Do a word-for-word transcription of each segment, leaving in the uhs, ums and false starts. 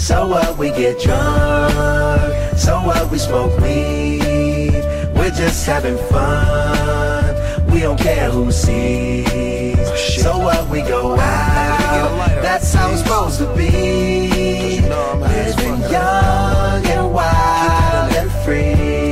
So what, we get drunk. So what, we smoke weed. We're just having fun. We don't care who sees. So what, we go out. That's how it's supposed to be. Living young and wild and free.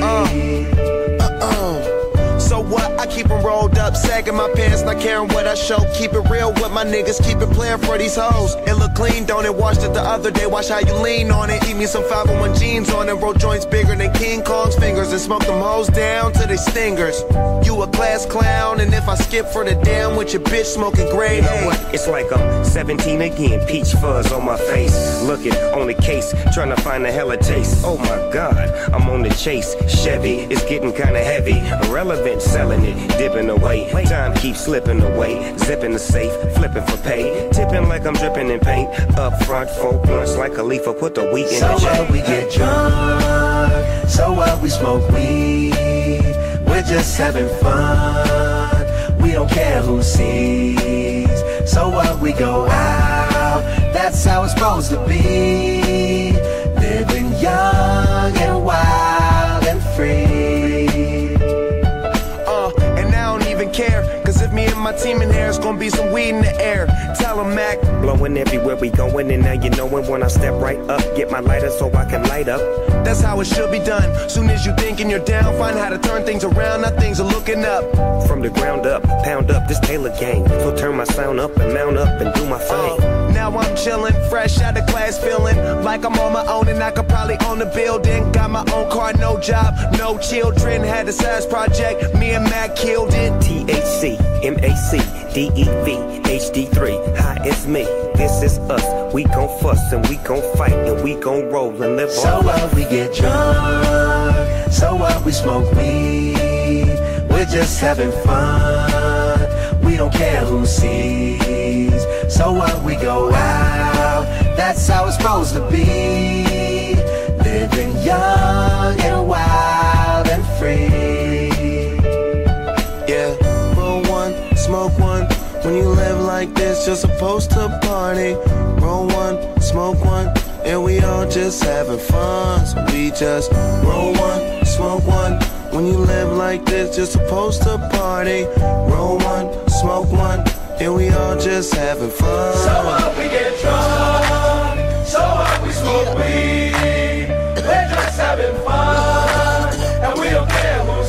So what, I keep them rolled up, sagging my pants, not caring what I show. Keep it real with my niggas, keep it playing for these hoes. It look clean, don't it? Washed it the other day, watch how you lean on it. Eat me some five oh one jeans on it, roll joints bigger than King Kong's fingers, and smoke them hoes down to they stingers. You a class clown, and if I skip for the damn with your bitch smoking grade A. You know what? It's like I'm seventeen again, peach fuzz on my face. Looking on the case, trying to find a hella taste. Oh my God, I'm on the chase. Chevy, it's getting kinda heavy. Irrelevant, selling it, dipping away. Time keeps slipping away. Zipping the safe, flipping for pay. Tipping like I'm dripping in paint. Up front, four blunts like a leaf. Put the weed in so the what, we get drunk. So what, we smoke weed. We're just having fun. We don't care who sees. So what, we go out. That's how it's supposed to be. Living young and wild and free. Uh, and I don't even care, cause if me and my team in here, it's gonna be some weed in the air. Tell 'em, Mac. Blowing everywhere we going, and now you knowin' when I step right up. Get my lighter so I can light up. That's how it should be done. Soon as you thinking you're down, find how to turn things around. Now things are looking up. From the ground up, pound up this Taylor gang. So turn my sound up and mount up and do my thing. Uh, now I'm chillin', fresh out of class, feeling like I'm on my own and I could probably own a building. Got my own car, no job, no children. Had a size project, me and Mac killed it. T H C, M A C, D E V, H D three. Hi, it's me. This is us. We gon' fuss and we gon' fight and we gon' roll and live on. So what, we get drunk. So what, we smoke weed. We're just having fun. We don't care who sees. So what, we go out. That's how it's supposed to be. Living young and wild and free. Yeah, roll one, smoke one. When you live like this, you're supposed to party. Roll one, smoke one, and we all just having fun. So we just roll one, smoke one. When you live like this, you're supposed to party. Roll one, smoke one, and we all just having fun. So what, we get drunk. So what, we smoke weed. We're just having fun, and we don't care who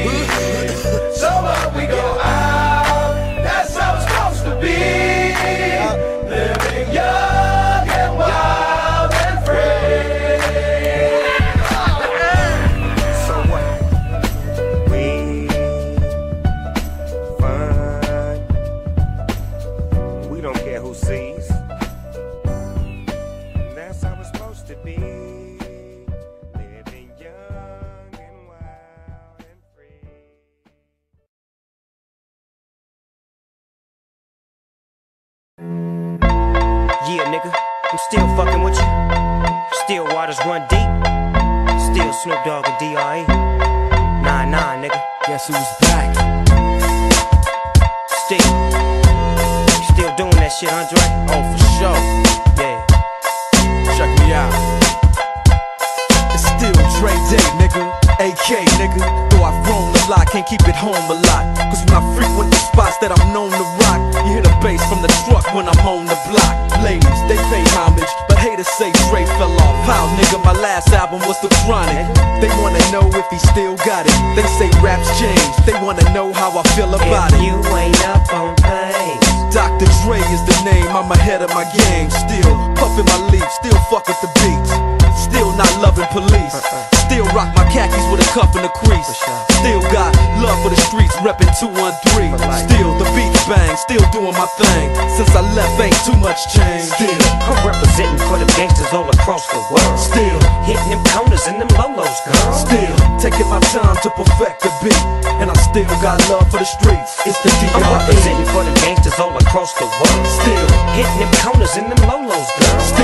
sees. So what, we go out. That's how it's supposed to be. Living young and wild and free. So what? We fun. We don't care who sees. That's how it's supposed to be. Living young and wild and free. Yeah, nigga, I'm still fucking with you. Still waters run deep. Still Snoop Dogg and D R E. Nah, nah, nigga. Guess who's back? Still. Still doing that shit, Andre? Oh, for sure. Yeah. Check me out. It's still Dre Day, nigga. A K, nigga. Though I've grown a lot, can't keep it home a lot. Cause when I frequent the spots that I'm known to rock, you hear the bass from the truck when I'm on the block. Ladies, they pay homage, but haters say Dre fell off. How, nigga, my last album was The Chronic. They wanna know if he still got it. They say raps change, they wanna know how I feel about if it. you ain't up on things, Doctor Dre is the name, I'm ahead of my game. Still puffin' my leaf, still fuck with the beats. Still not loving police. Still rock my khakis with a cuff and a crease. Still got love for the streets, reppin' two one three. Still the beats bang, still doing my thing. Since I left ain't too much change. Still I'm representing for the gangsters all across the world. Still hitting them corners and them lolos, girl. Still taking my time to perfect the beat. And I still got love for the streets. It's the D R E. I'm representing for the gangsters all across the world. Still hitting them corners and them lolos, girl. Still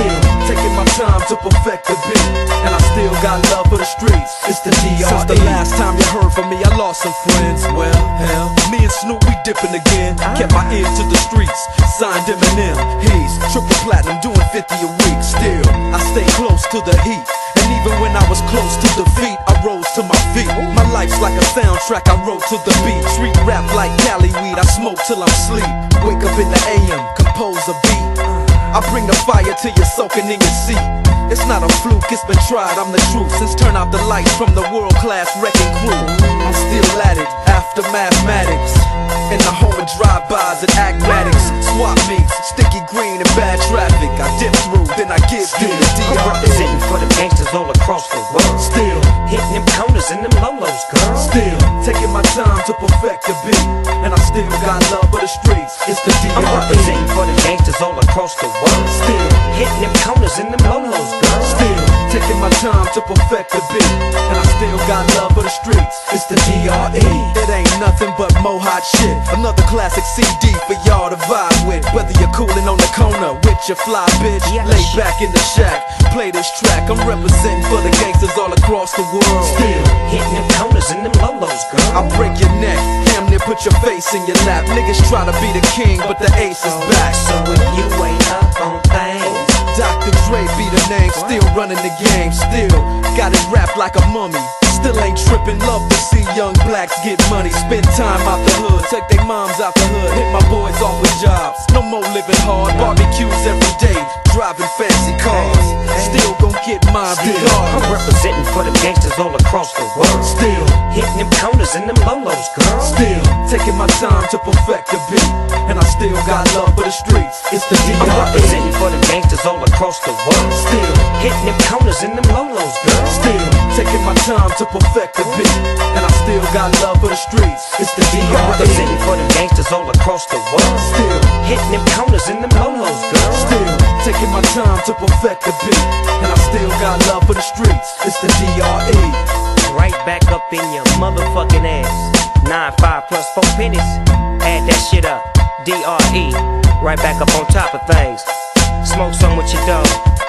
taking my time to perfect the beat, and I still got love for the streets. It's the D R E. Since the last time you heard from me, I lost some friends. Well, hell, me and Snoop, we dipping again. Kept my ear to the streets, signed Eminem. He's triple platinum, doing fifty a week. Still, I stay close to the heat, and even when I was close to defeat, I rose to my feet. My life's like a soundtrack, I wrote to the beat. Street rap like Cali weed, I smoke till I'm sleep. Wake up in the A M, compose a beat. I bring the fire till you're soaking in your seat. It's not a fluke, it's been tried, I'm the truth. Since turn out the lights from the world-class wrecking crew, I'm still at it, after mathematics. In the home of drive-bys and acmatics, swap meets, sticky green and bad traffic. I dip through, then I give you the D R E. I'm representing for the gangsters all across the world. Still hitting them counters and them lolos, girl. Still taking my time to perfect the beat, and I still got love for the streets. It's the D R E. I'm representing for the gangsters all across the world. Still hitting them counters and them lolos, girl. Still taking my time to perfect the beat, and I still got love for the streets. It's the D R E. It ain't nothing but mo hot shit. Another classic C D for y'all to vibe with. Whether you're coolin' on the corner with your fly bitch, yes. Lay back in the shack, play this track. I'm representing for the gangsters all across the world. Still hitting them counters and them lolos, girl. I break your neck, damn near put your face in your lap. Niggas try to be the king, but the ace is back. So if you ain't up on things, Doctor Dre be the name, still running the game. Still got it wrapped like a mummy. Still ain't trippin', love to see young blacks get money. Spend time out the hood, take their moms out the hood. Hit my boys off with jobs, no more living hard. Barbecues every day, driving fancy cars. Still gon' get mine regardless. I'm representing for the gangsters all across the world. Still hitting them counters and them lolos, girl. Still taking my time to perfect the beat, and I still got love for the streets. It's the D R E. I'm representing for the gangsters all across the world. Still hitting them counters and them lolos, girl. Still taking my time to perfect the beat, and I still got love for the streets. It's the D R E. I'm representing for the gangsters all across the world. Still hitting them counters and them lolos, girl. Still taking my time to perfect the beat, and I still got love for the streets. It's the D R E. Right back up in your motherfucking ass. Nine five plus four pennies. Add that shit up. D R E. Right back up on top of things. Smoke some with your dog.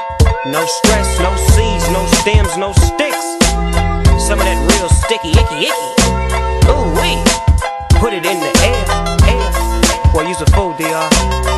No stress, no seeds, no stems, no sticks. Some of that real sticky, icky, icky. Ooh wee. Put it in the air, air. Boy, use a fool, D R.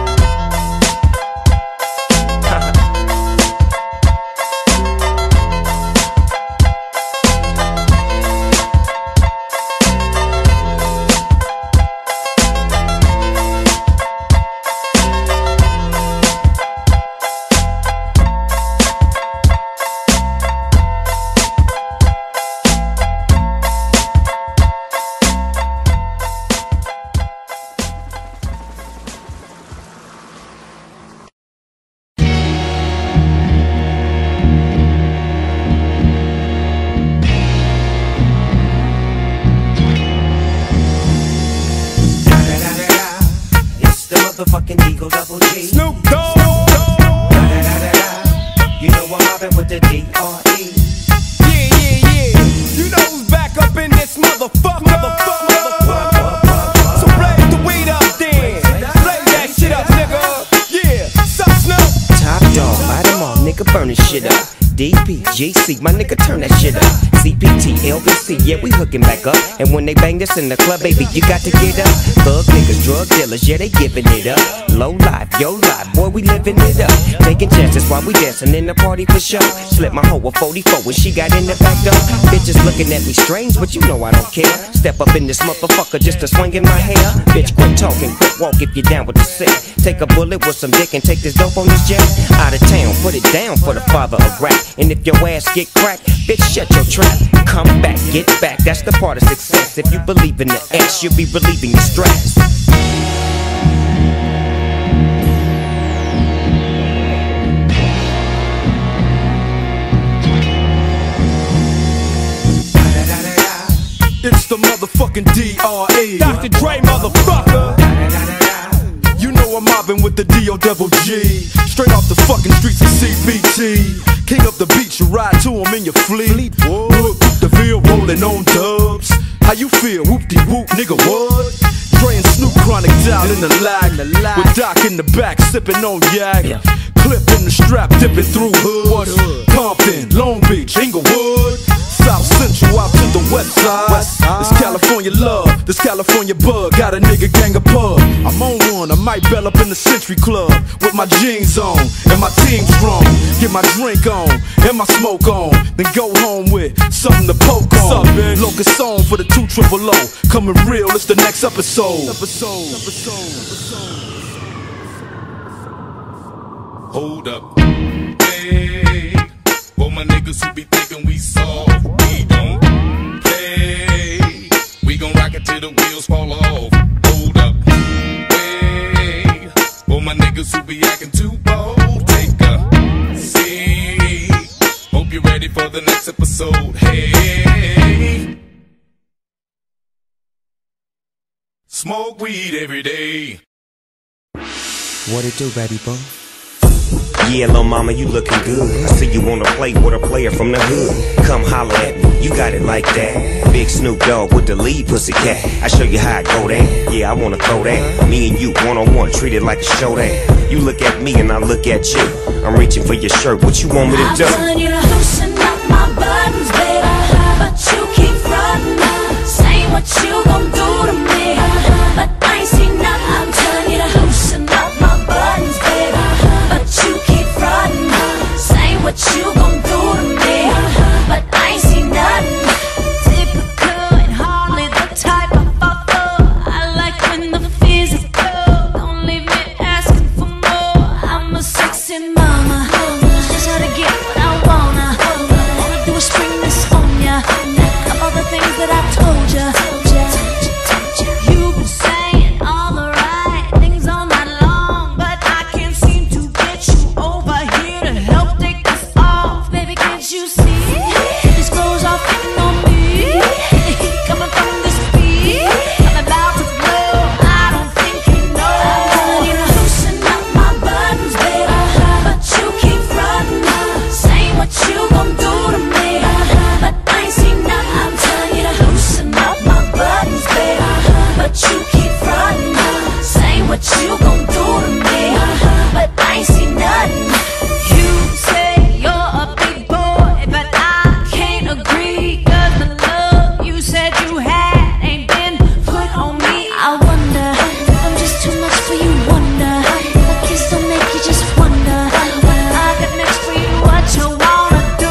Motherfucking Eagle Double G. Snoop Dogg. You know I'm mobbing with the D R E. Yeah, yeah, yeah. You know who's back up in this motherfucker. Motherfucker, motherfucker. So blaze the weed up then. Blaze that shit up, nigga. Yeah. Sup, Snoop? Top dog, light 'em all, nigga, burn this shit up. D P, G C, my nigga, turn that shit up. C P T, L B C, yeah, we hooking back up. And when they bang this in the club, baby, you got to get up. Thug niggas, drug dealers, yeah, they giving it up. Low life, yo life, boy, we living it up. Taking chances while we dancing in the party for show. Slip my hoe a forty-four when she got in the back door. Bitches looking at me strange, but you know I don't care. Step up in this motherfucker just to swing in my hair. Bitch, quit talking, quit walk if you down with the sick. Take a bullet with some dick and take this dope on this jet. Out of town, put it down for the father of rap. And if your ass get cracked, bitch, shut your trap. Come back, get back, that's the part of success. If you believe in the ass, you'll be relieving your stress. It's the motherfucking D R E. Doctor Dre, motherfucker. You know I'm mobbing with the D O double G. Straight off the fucking streets of C B T. King up the beach, you ride to him in your fleet. Whoop, the field rolling on dubs. How you feel? Whoop-de-whoop, nigga, what? Dre and Snoop chronic down in the lag. With Doc in the back, sipping on yak. clip in the strap, dipping through hood. What hood? Compton, Long Beach, Inglewood, South Central out to the west side. West side. This California love, this California bug, got a nigga gang of pub. I'm on one, I might bell up in the Century Club with my jeans on and my team strong. Get my drink on and my smoke on, then go home with something to poke on. Locust song for the two triple O, coming real. It's the next episode. Episode. Episode. Hold up, hey, for my niggas who be thinking we soft, we don't play. We gon' rock it till the wheels fall off. Hold up, hey, for my niggas who be acting too bold, take a seat. Hope you're ready for the next episode. Hey, smoke weed every day. What it do, baby boy? Yeah, little mama, you looking good. I see you wanna play with a player from the hood. Come holler at me, you got it like that. Big Snoop Dogg with the lead pussycat. I show you how I go there. Yeah, I wanna throw that. Me and you, one on one, treat it like a showdown. You look at me and I look at you. I'm reaching for your shirt, what you want me to do? I'm telling you to loosen up my buttons, baby, but you keep frontin', saying what you gon' do to me, but I ain't seen nothing. I'm telling you to loosen up my buttons, baby, but you keep frontin', saying what you gon' do to me, but I ain't seen nothing. Typical and hardly the type I fall for. I like when the physical don't leave me asking for more. I'm a sexy mama, just how to get what I wanna. All I do is spring this on ya, of all the things that I told ya. You've been saying all the right things all night long, but I can't seem to get you over here to help take this off. Baby, can't you see? This clothes are fitting on me, coming from this beat. I'm about to blow, I don't think you know. I'm telling you to loosen up my buttons, baby, but you keep frontin', saying what you gon' do to me, but I ain't seen nothing. I'm telling you to loosen up my buttons, baby, but you keep frontin', saying what you gon' do to me, but I ain't seen nothing. You say you're a big boy, but I can't agree, 'cause the love you said you had ain't been put on me. I wonder if I'm just too much for you, wonder my kiss don't make you just wonder what I got next for you, what you wanna do.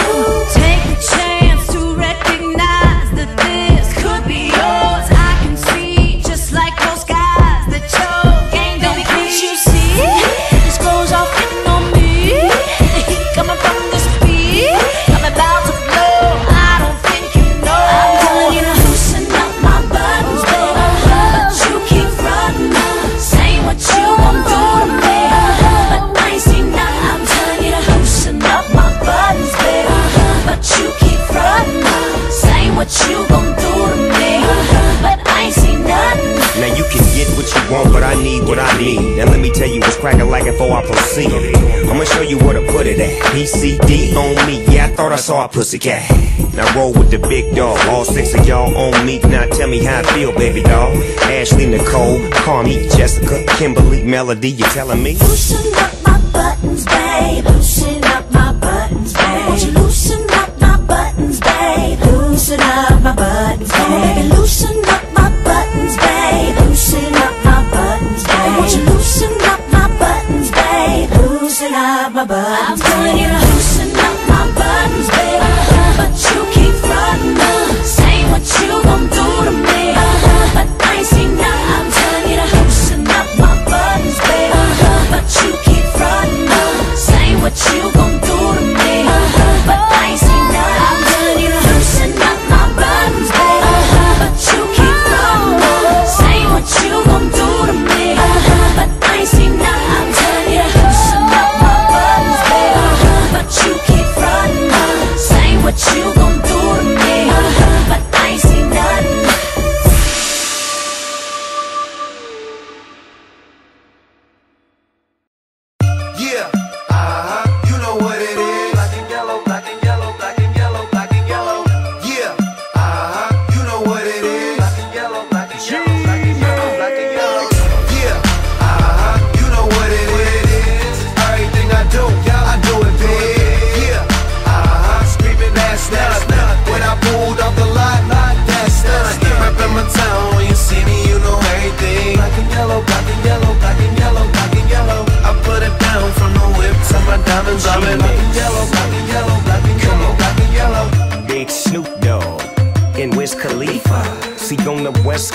Take a chance to recognize that this could be yours. I can see, just like those guys, that your game don't be. Can't you see? This clothes are fitting on me, coming from this beat. I'm about to blow, I don't think you know. I'm telling you to loosen up my buttons, baby, but you keep frontin', saying what you gon' do to me, but I ain't seen nothing. I'm telling you to loosen up my buttons, baby, but you keep frontin', saying what you gon' do to me, but I ain't seen nothing. Now you can get what you want, but I need what I need. Now let me tell you what's cracking like before I proceed. I'ma show you where to put it at. P C D on me, yeah, I thought I saw a pussycat. Now roll with the big dog, all six of y'all on me. Now tell me how I feel, baby doll. Ashley, Nicole, Carmi, Jessica, Kimberly, Melody, you telling me? Loosen up my buttons, babe. Loosen up my buttons, babe. Won't you loosen up my buttons, babe? Loosen up my buttons, babe. Loosen up my buttons, babe. Loosen up my buttons, babe. Won't you loosen up my buttons, babe? Loosen up my buttons. I'm telling you to loosen up my buttons, babe, but you keep frontin', saying what you gon' do to me, but I ain't seen nothing. I'm telling you to loosen up my buttons, babe, but you keep frontin', saying what you gon' do to me, but I ain't seen nothing. I'm telling you to loosen up my buttons, babe, but you keep frontin', saying what you gon' do to me, but I ain't seen nothing. I'm telling you to loosen up my buttons, babe, but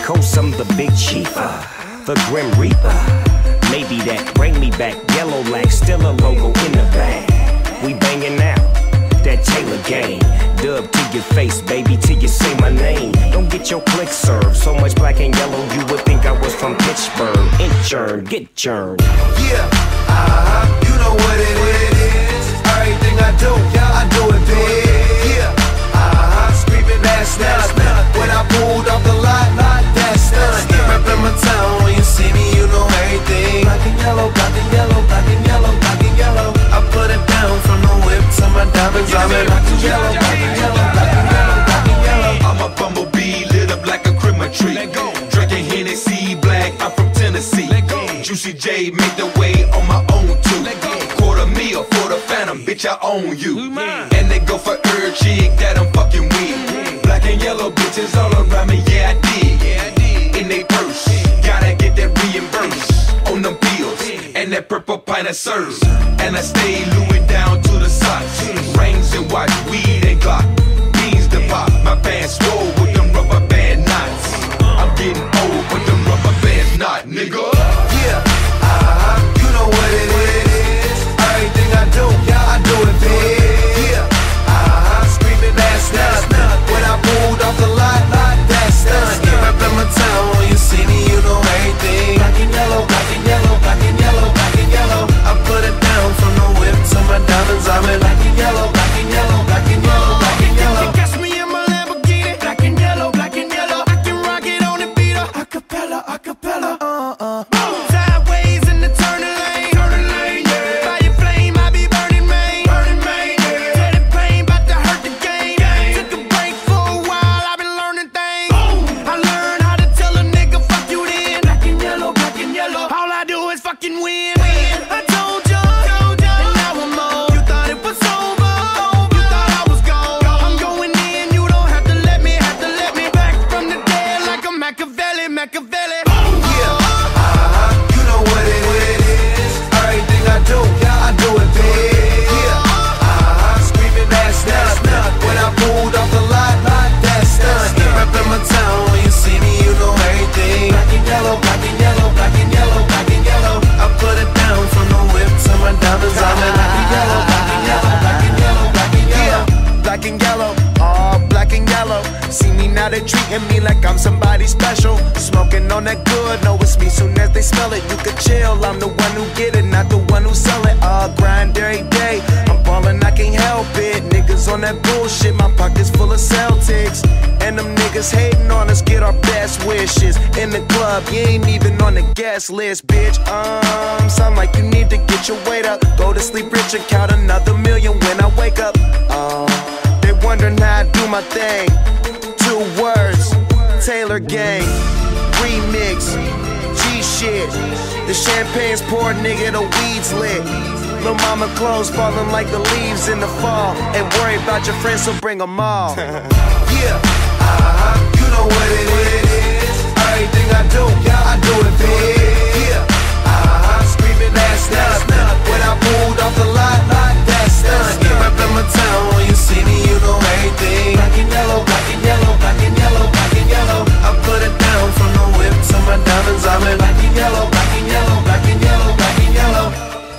Coast, I'm the big chief, uh, the Grim Reaper. Maybe that bring me back. Yellow lack, still a logo in the bag. We banging out that Taylor game. Dub to your face, baby, till you say my name. Don't get your click served. So much black and yellow, you would think I was from Pittsburgh. Inchurn, get churned. Yeah, uh-huh, you know what it is. Everything I do, yeah, I do it big. Yeah, uh-huh, screaming that's nuts. When I pulled off the lot, that's nuts. Reppin' my town, when you see me, you know everything. Black and yellow, black and yellow, black and yellow, black and yellow. I put it down from the whip to my diamonds. I'm in black and yellow, black and yellow, black and yellow, black and yellow. I'm a bumblebee lit up like a Christmas tree. Drinking Hennessy black, I'm from Tennessee. Juicy J make the way on my own too. Quarter meal for the phantom, bitch, I own you. And they go for every chick that I'm fucking with. Black and yellow bitches all around me, yeah I did. In they purse, gotta get that reimbursed on them bills. And that purple pint of serves. And I stay Louis down to the socks. Rings and watch, weed and Glock. Beans to pop, my pants swole with them rubber band knots. I'm getting old with them rubber bands not, nigga. Yeah, uh-huh, you know what it is. Everything I do, yeah, I do it big. Yeah, uh-huh, screaming that's nuts. When I pulled off the lot, that's nuts. Reppin' my town, when you see me, you know everything. Black and yellow, black and yellow, black and yellow, black and yellow. I put it down from the whip to my diamonds. I'm in black and yellow, black and yellow, black and yellow, black and yellow. You catch me in my Lamborghini, black and yellow, black and yellow. I can rock it on the beat, acapella, acapella, uh-uh. Sideways in the turning lane, turning lane, yeah. Fire flame, I be burning main, burning main, yeah. Tell the pain, bout to hurt the game. Took a break for a while, I've been learning things. I learned how to tell a nigga fuck you then. Black and yellow, black and yellow. All I do is fucking win. I told ya, and now I'm on. You thought it was over, you thought I was gone. I'm going in, you don't have to let me, have to let me back from the dead like a Machiavelli, Machiavelli. Yeah, uh-huh, you know what it is. Everything I do, yeah, I do it big. Yeah, uh-huh, screaming that's nuts. When I pulled off the lot, that's nuts. Reppin' my town, when you see me, you know everything. Black and yellow, black and yellow, black and yellow, black and yellow. I put it down from the whip to my diamonds. I'm in black and yellow, black and yellow, black and yellow, black and yellow. Yeah, black and yellow, all black and yellow. See me now, they treating me like I'm somebody special. Smoking on that good, know it's me soon as they smell it. You could chill, I'm the one who get it, not the one who sell it. All grind every day, I'm ballin', I can't help it. Niggas on that bullshit, my pockets full of Celtics. And them niggas hating on us, get our best wishes. In the club, you ain't even on the guest list, bitch. Um, sound like you need to get your weight up. Go to sleep rich and count another million when I wake up. Um, they wondering how I do my thing. Two words, Taylor Gang, remix, G shit. The champagne's poured, nigga, the weed's lit. Lil' mama clothes falling like the leaves in the fall. Ain't worry about your friends, so bring them all. Yeah, uh-huh, you know what it is. Everything I do, yeah, I do it big. Yeah, uh-huh, screaming that's nuts. When I pulled off the lot, that's nuts. Reppin' my town, when you see me, you know everything. Black and yellow, black and yellow, black and yellow, black and yellow. I put it down from the whip to my diamonds. I'm in black and yellow, black and yellow, black and yellow, black and yellow.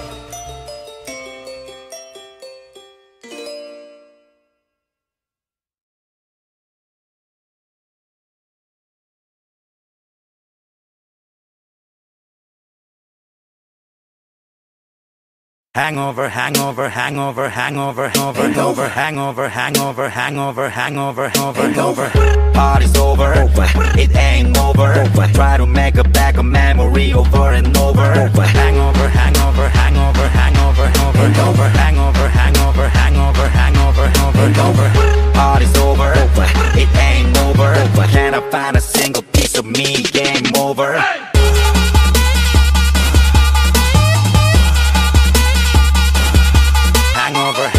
Hangover, hangover, hangover, hangover, hangover, hangover, hangover, hangover, hangover, hangover. Party's over, it ain't over. Try to make a back a memory over and over. Hangover, hangover, hangover, hangover, hangover, hangover, hangover, hangover, hangover, hangover. Party's over, it ain't over. Can I find a single piece of me? Game over. Hangover.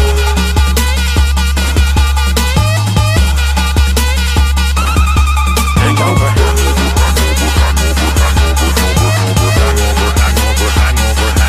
Hangover.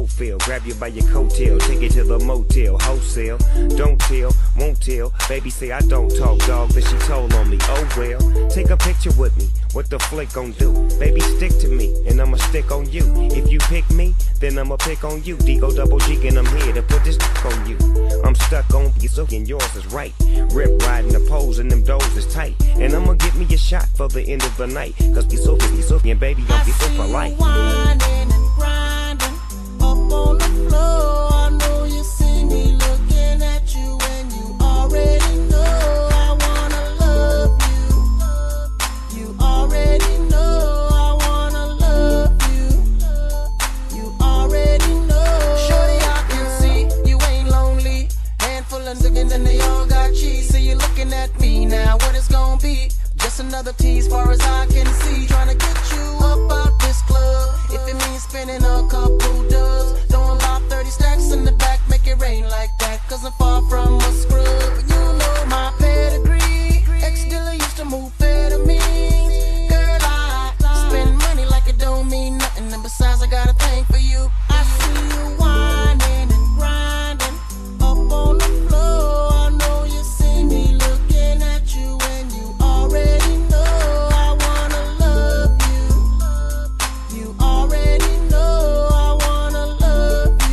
hoe feel. Grab you by your coattail, take it to the motel, wholesale. Don't tell, won't tell. Baby say I don't talk, dog, but she told on me. Oh well, take a picture with me. What the flick gon' do? Baby, stick to me, and I'ma stick on you. If you pick me, then I'ma pick on you. D-go double G, and I'm here to put this on you. I'm stuck on you, so and yours is right. Rip riding the poles, and them doors is tight. And I'ma get me a shot for the end of the night. Cause be so, be so, and baby, I'm be so polite. Whining and grinding up on the floor. I know you see me looking at you, and you already know I wanna love you. You already know I wanna love you. You already know. Shorty, I can see you ain't lonely. Handful of niggas and they all got cheese. So you're looking at me now. What it's gonna be? Just another tease, far as I can see. Trying to get you up out this club. If it means spending a couple dubs, throwing about thirty stacks in the back, make it rain like that. Cause I'm far from a scrub. You know my pedigree. Ex-dealer used to move amphetamines. Girl, I spend money like it don't mean nothing. And besides, I got a thing for you. I see you whining and grinding up on the floor. I know you see me looking at you, and you already know I wanna love you. You already know I wanna love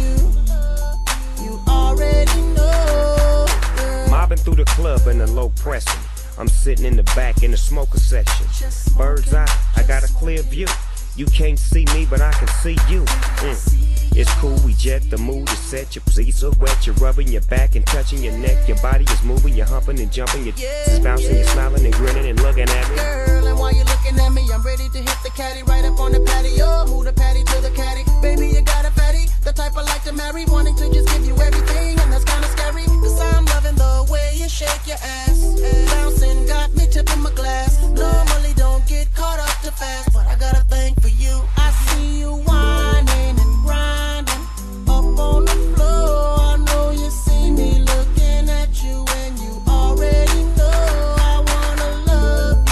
you. You already know, girl. Mobbing through the club in the low pressing. I'm sitting in the back in the smoker section. Bird's eye, I got a clear view. You can't see me, but I can see you. Mm. It's cool, we jet, the mood is set. Your pleats are wet, you're rubbing your back and touching your neck. Your body is moving, you're humping and jumping. Your yeah, is bouncing, yeah. You're smiling and grinning and looking at me. Girl, and while you're looking at me, I'm ready to hit the caddy right up on the patio. Move the patty to the caddy. Baby, you got a fatty, the type I like to marry. Wanting to just give you everything, and that's kinda scary. Cause I'm loving the way you shake your ass. Bouncing got me tipping my glass. Normally don't get caught up too fast, but I got a thing for you. I see you whining and grinding up on the floor. I know you see me looking at you, and you already know I wanna love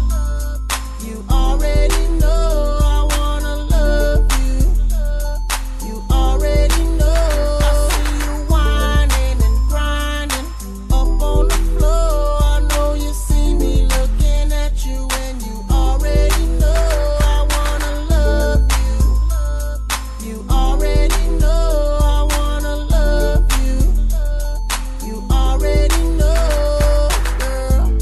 you. You already know I wanna love you. You already know. I see you whining and grinding up on the floor. I know you see me looking at you, and you already know I wanna love you. You already know I wanna love you. You already know, girl.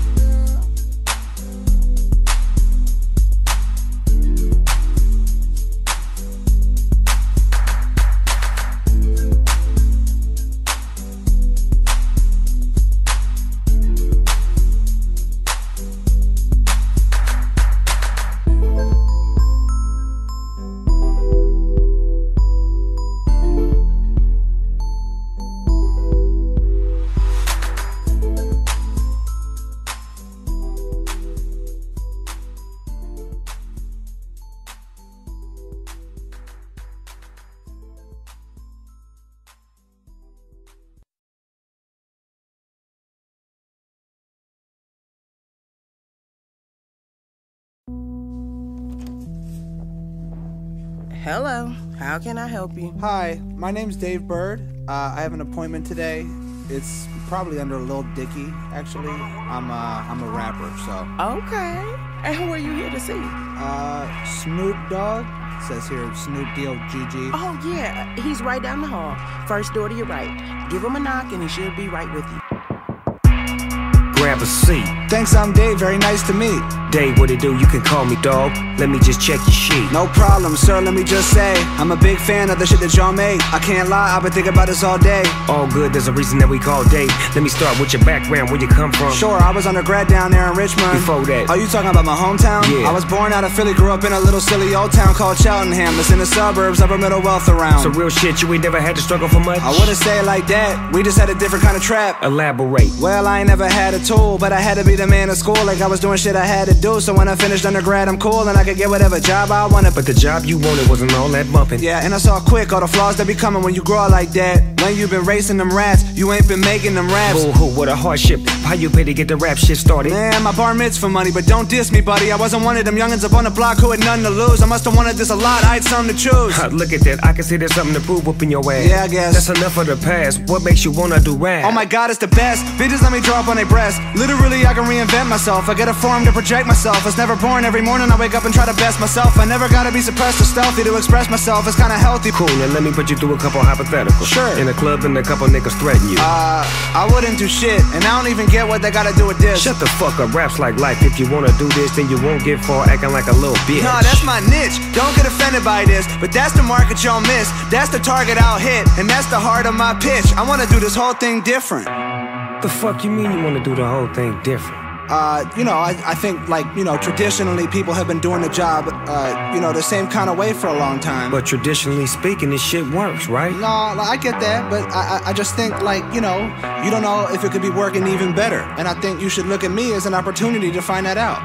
Hello, how can I help you? Hi, my name's Dave Bird. Uh, I have an appointment today. It's probably under Lil Dicky, actually. I'm a, I'm a rapper, so. Okay. And who are you here to see? Uh, Snoop Dogg. It says here, Snoop D O G G. Oh, yeah. He's right down the hall. First door to your right. Give him a knock and he should be right with you. Grab a seat. Thanks, I'm Dave. Very nice to meet. Dave, what it do? You can call me dog. Let me just check your sheet. No problem, sir. Let me just say, I'm a big fan of the shit that y'all made. I can't lie, I've been thinking about this all day. All good, there's a reason that we call Dave. Let me start with your background, where you come from. Sure, I was undergrad down there in Richmond. Before that, are you talking about my hometown? Yeah. I was born out of Philly, grew up in a little silly old town called Cheltenham. It's in the suburbs, upper middle wealth around. So real shit, you ain't never had to struggle for much? I wouldn't say it like that. We just had a different kind of trap. Elaborate. Well, I ain't never had a tool, but I had to be the man of school. Like I was doing shit I had to do. So when I finished undergrad, I'm cool and I could get whatever job I wanted. But the job you wanted wasn't all that bumping. Yeah, and I saw quick all the flaws that be coming when you grow up like that. When you been racing them rats, you ain't been making them raps. Boo hoo, what a hardship. How you pay to get the rap shit started? Man, my bar mitzvah money, but don't diss me, buddy. I wasn't one of them youngins up on the block who had nothing to lose. I must've wanted this a lot, I had something to choose. Look at that, I can see there's something to prove up in your ass. Yeah, I guess. That's enough of the past. What makes you wanna do rap? Oh my god, it's the best. Bitches let me draw up on their breasts. Literally, I can reinvent myself. I get a forum to project myself. It's never boring. Every morning I wake up and try to best myself. I never gotta be suppressed or stealthy to express myself. It's kinda healthy. Cool, now let me put you through a couple hypotheticals. Sure. In a club and a couple niggas threaten you. Uh, I wouldn't do shit, and I don't even get what they gotta do with this. Shut the fuck up, rap's like life. If you wanna do this, then you won't get far acting like a little bitch. Nah, that's my niche. Don't get offended by this, but that's the market y'all miss. That's the target I'll hit, and that's the heart of my pitch. I wanna do this whole thing different. The fuck you mean you wanna do the whole thing different? Uh, you know, I, I think, like, you know, traditionally people have been doing the job, uh, you know, the same kind of way for a long time. But traditionally speaking, this shit works, right? No, I get that, but I, I just think, like, you know, you don't know if it could be working even better. And I think you should look at me as an opportunity to find that out.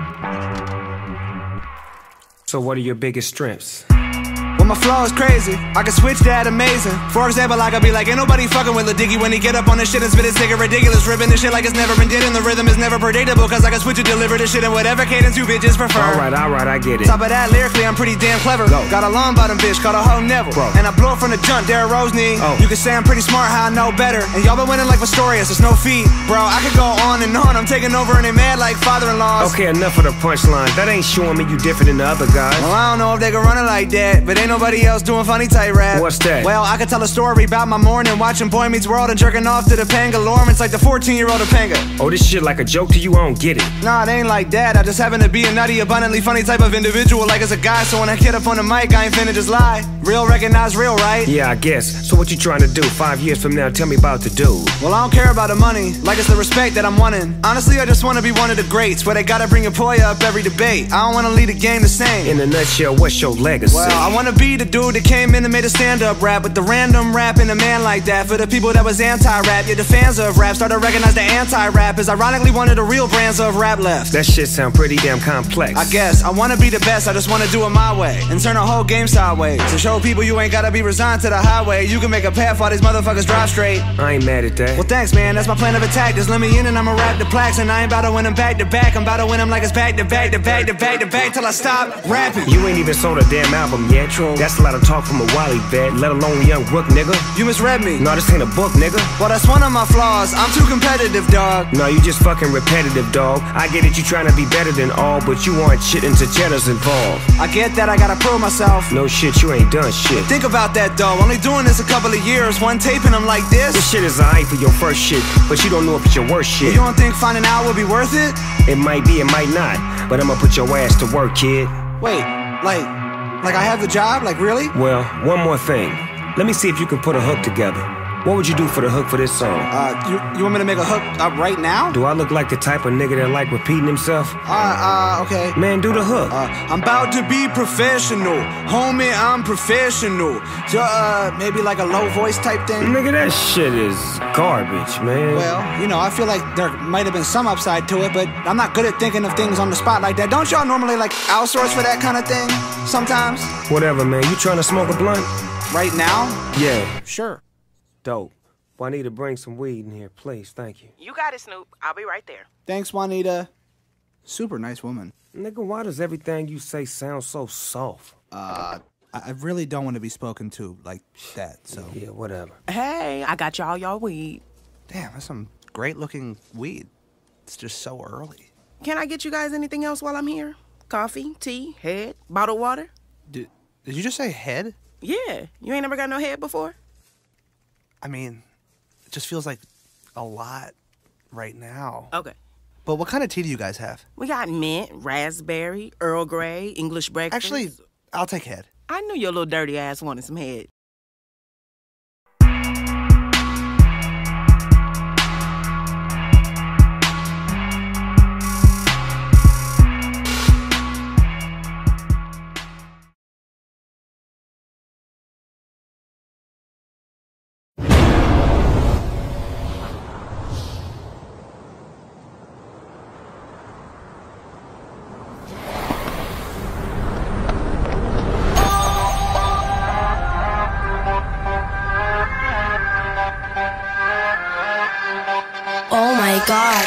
So what are your biggest strengths? Well, my flow is crazy, I can switch that amazing. For example, I could be like, ain't nobody fucking with Lil Dicky when he get up on this shit and spit his nigga ridiculous, ripping this shit like it's never been did, and the rhythm is never predictable, cause I can switch and deliver this shit in whatever cadence you bitches prefer. Alright, alright, I get it. Top of that, lyrically, I'm pretty damn clever. Go. Got a long bottom bitch called a hoe Neville. Bro. And I blow it from the jump, Derrick Rose knee. Oh. You can say I'm pretty smart, how I know better. And y'all been winning like Pistorius, there's no feet. Bro, I could go on and on, I'm taking over and they mad like father-in-laws. Okay, enough of the punchline, that ain't showing me you different than the other guys. Well, I don't know if they can run it like that, but ain't nobody else doing funny type rap. What's that? Well, I could tell a story about my morning, watching Boy Meets World and jerking off to the Pangalorm. It's like the fourteen year old of Panga. Oh, this shit like a joke to you? I don't get it. Nah, it ain't like that. I just happen to be a nutty, abundantly funny type of individual. Like as a guy, so when I get up on the mic, I ain't finna just lie. Real recognize real, right? Yeah, I guess. So what you trying to do? Five years from now, tell me about the dude. Well, I don't care about the money, like it's the respect that I'm wanting. Honestly, I just wanna be one of the greats, where they gotta bring your boy up every debate. I don't wanna lead the game the same. In a nutshell, what's your legacy? Well, I wanna be the dude that came in and made a stand-up rap with the random rap and a man like that. For the people that was anti-rap, yeah, the fans of rap started to recognize the anti-rap is ironically one of the real brands of rap left. That shit sound pretty damn complex. I guess, I wanna be the best, I just wanna do it my way and turn the whole game sideways. To show people you ain't gotta be resigned to the highway. You can make a path while these motherfuckers drive straight. I ain't mad at that. Well, thanks, man, that's my plan of attack. Just let me in and I'ma rap the plaques. And I ain't about to win them back to back. I'm about to win them like it's back to back to back to back to back till I stop rapping. You ain't even sold a damn album yet. True. That's a lot of talk from a Wally vet, let alone a young rook, nigga. You misread me. No, this ain't a book, nigga. Well, that's one of my flaws. I'm too competitive, dog. No, you just fucking repetitive, dog. I get it, you trying to be better than all, but you aren't shit into cheddars involved. I get that, I gotta prove myself. No shit, you ain't done shit. Think about that, though. Only doing this a couple of years, one taping them like this. This shit is alright for your first shit, but you don't know if it's your worst shit. You don't think finding out would be worth it? It might be, it might not, but I'ma put your ass to work, kid. Wait, like, like I have the job? Like, really? Well, one more thing. Let me see if you can put a hook together. What would you do for the hook for this song? Uh, you, you want me to make a hook up right now? Do I look like the type of nigga that like repeating himself? Uh, uh, okay. Man, do the hook. Uh, I'm about to be professional. Homie, I'm professional. So, uh, maybe like a low voice type thing? Nigga, that shit is garbage, man. Well, you know, I feel like there might have been some upside to it, but I'm not good at thinking of things on the spot like that. Don't y'all normally, like, outsource for that kind of thing? Sometimes? Whatever, man. You trying to smoke a blunt? Right now? Yeah. Sure. Dope. Juanita, bring some weed in here, please. Thank you. You got it, Snoop. I'll be right there. Thanks, Juanita. Super nice woman. Nigga, why does everything you say sound so soft? Uh, I really don't want to be spoken to like that, so... Yeah, whatever. Hey, I got y'all y'all weed. Damn, that's some great-looking weed. It's just so early. Can I get you guys anything else while I'm here? Coffee, tea, head, bottled water? Did, did you just say head? Yeah. You ain't never got no head before? I mean... It just feels like a lot right now. Okay. But what kind of tea do you guys have? We got mint, raspberry, Earl Grey, English breakfast. Actually, I'll take head. I knew your little dirty ass wanted some head. God.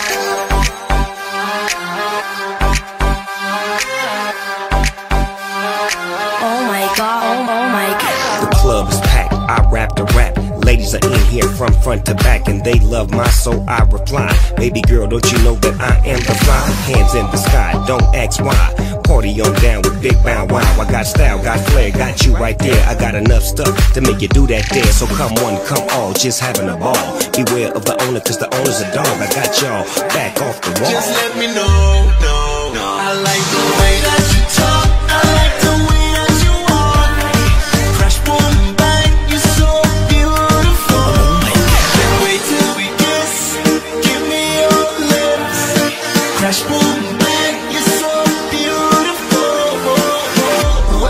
Oh my God, oh, oh my God. The club is packed, I rap the rap. Ladies are in here from front to back, and they love my soul, I reply. Baby girl, don't you know that I am the fly? Hands in the sky, don't ask why. Party on down with Big Bow Wow. I got style, got flair, got you right there. I got enough stuff to make you do that there. So come one, come all, just having a ball. Beware of the owner, cause the owner's a dog. I got y'all back off the wall. Just let me know, no, no. I like the way that you talk. I like the way that you walk. Fresh boom bang, you're so beautiful. Can't wait till we kiss. Give me your lips. Fresh boom bang, you're so beautiful. Whoa,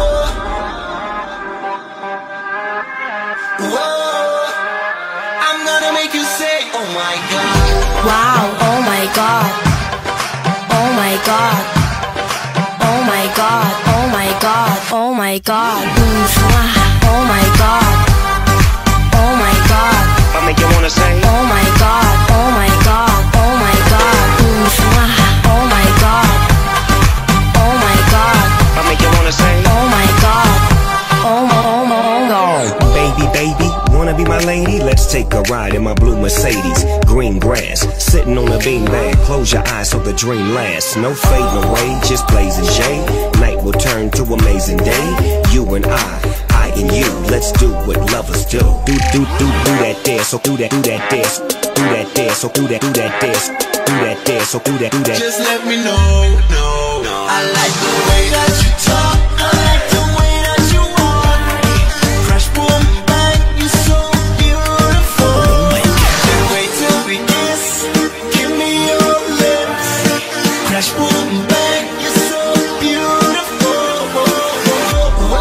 whoa. I'm gonna make you say, oh my God. Wow, oh my God. Oh my God. Oh my God. Oh my God. Oh my God. Oh my God. Oh my God. I make you wanna say, oh my God. Oh my God. Oh my God. Oh my God. Oh my God. I make you wanna say, oh my God. Oh my, oh my, oh my. Baby, baby, wanna be my lady? Let's take a ride in my blue Mercedes. Green grass, sitting on a beanbag. Close your eyes so the dream lasts. No fading away, just blazing J. Night will turn to amazing day. You and I, I and you. Let's do what lovers do. Do, do, do, do that dance. So do that, do that dance. Do that dance. So do that, do that dance. Do that dance. So do that, do that. Just let me know, no, no. I like the way that you talk. I like the way that you walk. Fresh boom bang, you're so beautiful. Can't wait till we kiss. Give me your lips. Fresh boom bang, you're so beautiful. Whoa,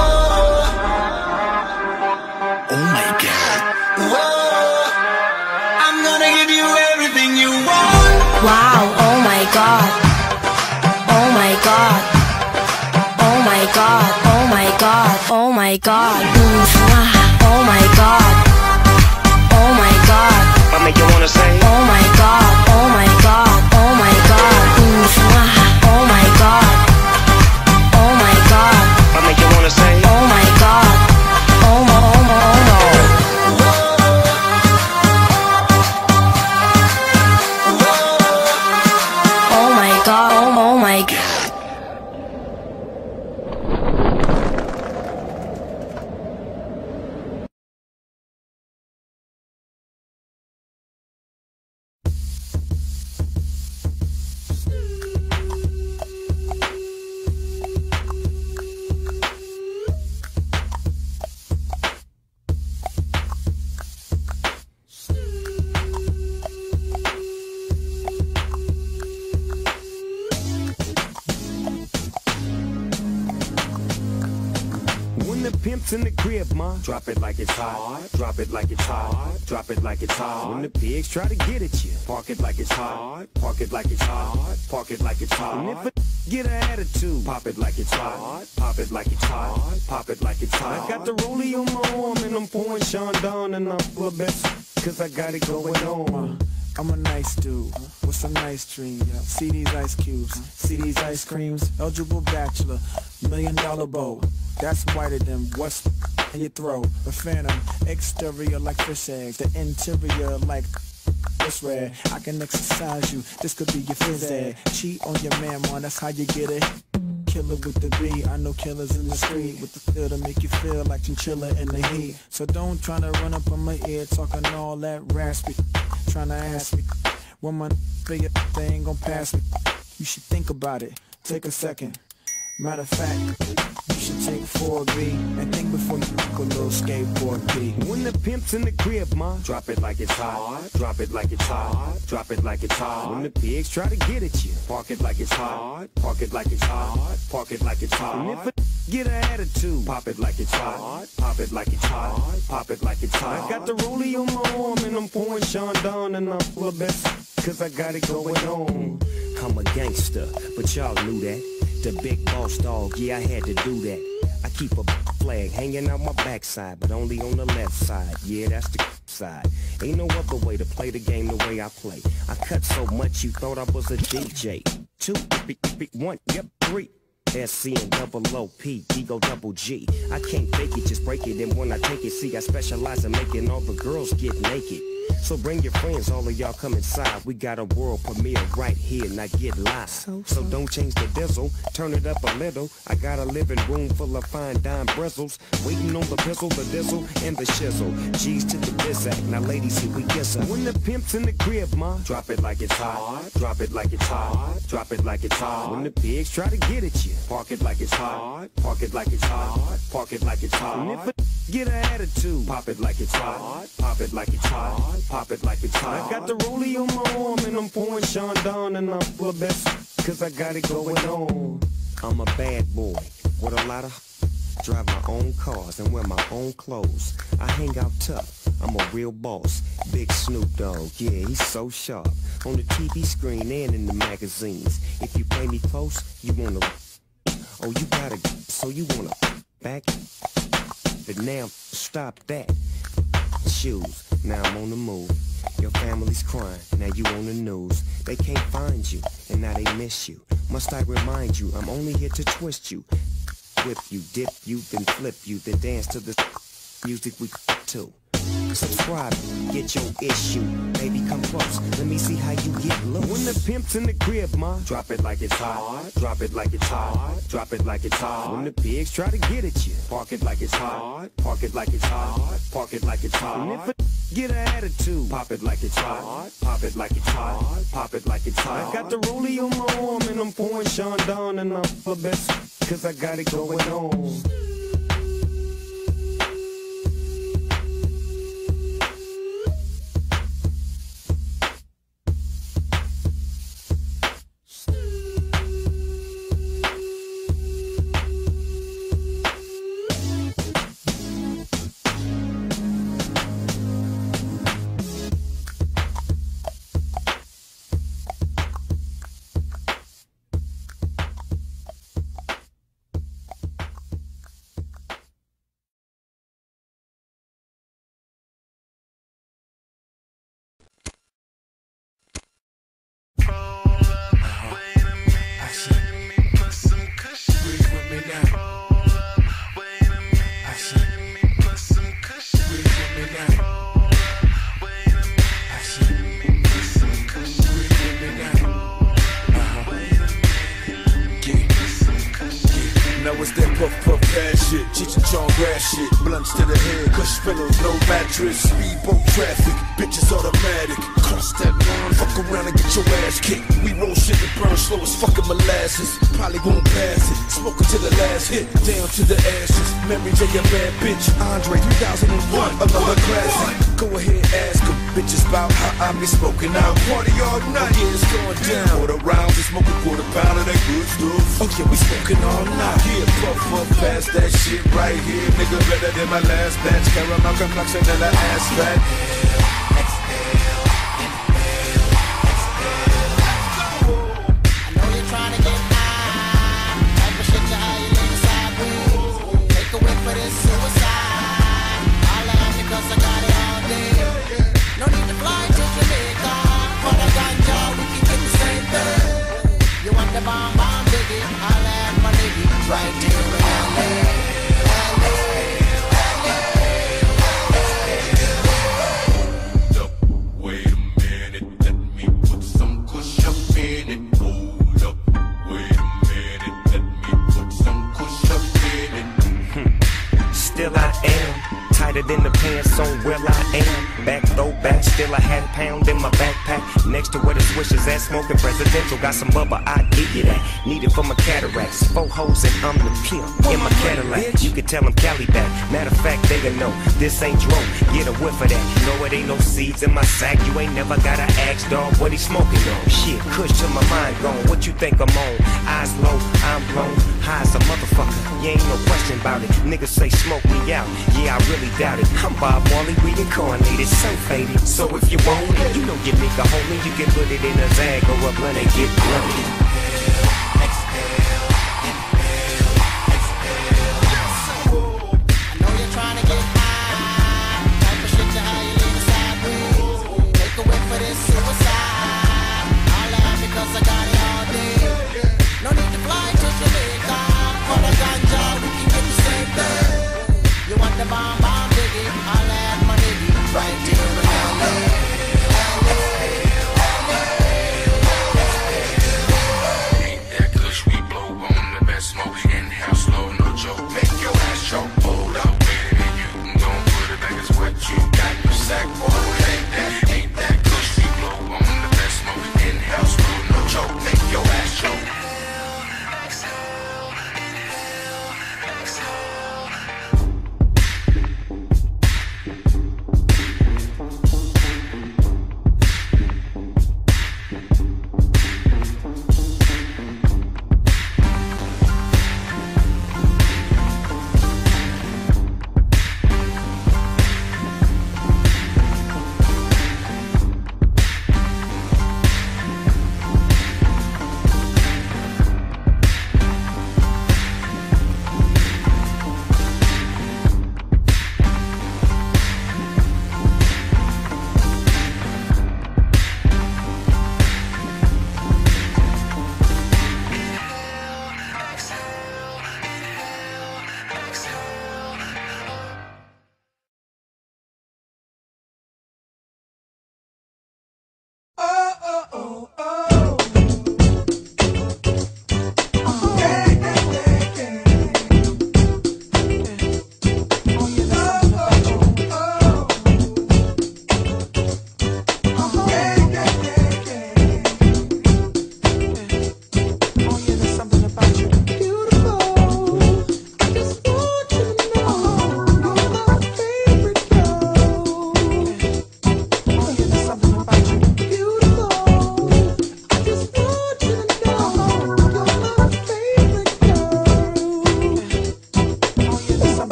oh my God. Whoa, I'm gonna give you everything you want. Wow, oh my God. Oh my God. Oh my God. Oh my God. Oh my God. Oh my God. Oh my God. I make you wanna say, oh my God. Oh my God. Oh my God. Oh my God. Oh my God. I make you wanna say, oh my God. Oh my, oh my, oh my. Oh my God. Oh, oh my God. Pimps in the crib, ma. Drop it like it's hot. Drop it like it's hot. Drop it like it's hot. When the pigs try to get at you, park it like it's hot. Park it like it's hot. Park it like it's hot. And if a get an attitude, pop it like it's hot. Pop it like it's hot. Pop it like it's hot. I got the rollie on my arm and I'm pouring Sean down and I'm full of best cause I got it going on. I'm a nice dude with some nice dreams. See these ice cubes, see these ice creams. Eligible bachelor, million dollar bow. That's whiter than what's in your throat. The phantom, exterior like fish eggs. The interior like this red. I can exercise you, this could be your phys ed. Cheat on your man, man, that's how you get it. Killer with the B, I know killers in the street with the feel to make you feel like chinchilla in the heat. So don't try to run up on my ear talking all that raspy. Trying to ask me when my figure they ain't gon' pass me. You should think about it, take a second. Matter of fact, you should take four B and think before you book a little skateboard B. When the pimp's in the crib, ma, drop it like it's hot. Drop it like it's hot. Drop it like it's hot. When the pigs try to get at you, park it like it's hot. Park it like it's hot. Park it like it's hot. And if a get an attitude, pop it like it's hot. Pop it like it's hot. Pop it like it's hot. I got the rollie on my arm and I'm pouring Sean down and I'm full of best cause I got it going on. I'm a gangster, but y'all knew that. The big boss dog, yeah, I had to do that. I keep a flag hanging out my backside, but only on the left side. Yeah, that's the side. Ain't no other way to play the game the way I play. I cut so much you thought I was a D J. Two, three, three, one, yep, three. S C and double O P, ego double G. I can't fake it, just break it. And when I take it, see, I specialize in making all the girls get naked. So bring your friends, all of y'all come inside. We got a world premiere right here, now get live. So, so don't change the diesel, turn it up a little. I got a living room full of fine dime bristles, waiting on the pistol, the dizzle, and the shizzle. G's to the bizac, now ladies, here we kiss her. When the pimp's in the crib, ma, drop it like it's hot, drop it like it's hot, drop it like it's hot. When the pigs try to get at you, park it like it's hot, park it like it's hot, park it like it's hot. And if a get an attitude, pop it like it's hot, pop it like it's hot, pop it like it's hot. I got the rollie on my arm and I'm pouring Sean down and I'm full of best, cause I got it going on. I'm a bad boy with a lot of drive my own cars and wear my own clothes. I hang out tough, I'm a real boss. Big Snoop Dogg, yeah, he's so sharp. On the T V screen and in the magazines. If you play me close, you wanna, oh you gotta, so you wanna back. But now, stop that. Shoes, now I'm on the move. Your family's crying, now you on the news. They can't find you, and now they miss you. Must I remind you, I'm only here to twist you. Whip you, dip you, then flip you, then dance to the music we to. Subscribe, get your issue. Baby, come close, let me see how you get loose. When the pimp's in the crib, ma, drop it like it's hot, drop it like it's hot, drop it like it's hot. When the pigs try to get at you, park it like it's hot, park it like it's hot, park it like it's hot. And if a get an attitude, pop it like it's hot, pop it like it's hot, pop it like it's hot. I got the rollie on my arm and I'm pouring Sean down and I'm the best, cause I got it going on. Blunts to the head, cush pillows, no mattress. Speedboat traffic, bitches automatic. Cross that line, fuck around and get your ass kicked. We roll shit that burn slow as fucking molasses. Probably won't pass it, smoking to the last hit. Down to the ashes, Mary J a bad bitch. Andre three thousand one, another classic. Go ahead, ask them, bitches about how I be smoking out. Party all night, oh, yeah, it's going down. Quarter rounds, we smoking quarter pound of that good stuff. Oh yeah, we smoking all night. Yeah, puff, puff, pass that shit right here. Nigga better than my last batch. Caramel complexion and an ass fat. Than the pants on where I am. Back though back, still I had a pound in my backpack. Next to where the swishers at, smoking presidential. Got some bubba, I give you that. Need it for my cataracts. Four hoes and I'm the pimp in my Cadillac. You can tell them Cali back. Matter of fact, they gon' know this ain't drone. Get a whiff of that. No, it ain't no seeds in my sack. You ain't never gotta ask, dog, what he smoking on. Shit, kush to my mind gone. What you think I'm on? Eyes low, I'm blown. High as a motherfucker. You ain't no question about it. Niggas say smoke me out. Yeah, I really doubt it. I'm Bob Marley, reincarnated, so faded. So if you want it, you know your nigga homie, you can put it in a bag or a blunt and get blunted. I know you're trying to get high. Type of shit to how you lean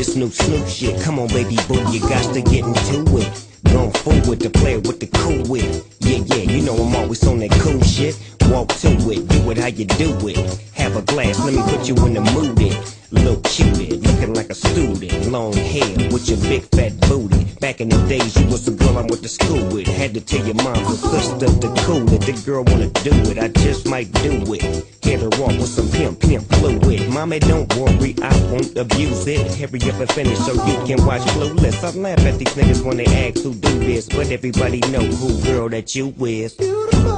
This new Snoop shit, come on baby boo, you got to get into it. Going forward to play with the cool wit. Yeah, yeah, you know I'm always on that cool shit. Walk to it, do it how you do it. Have a glass, let me put you in the mood. It. Little cutie, looking like a student. Long hair with your big fat booty. Back in the days you was the girl I went to school with. Had to tell your mom to push up the cool it. The girl wanna do it, I just might do it. Hit her off with some pimp, pimp fluid. Mommy don't worry, I won't abuse it. Hurry up and finish so you can watch Clueless. I laugh at these niggas when they ask who do this, but everybody know who girl that you is. Beautiful.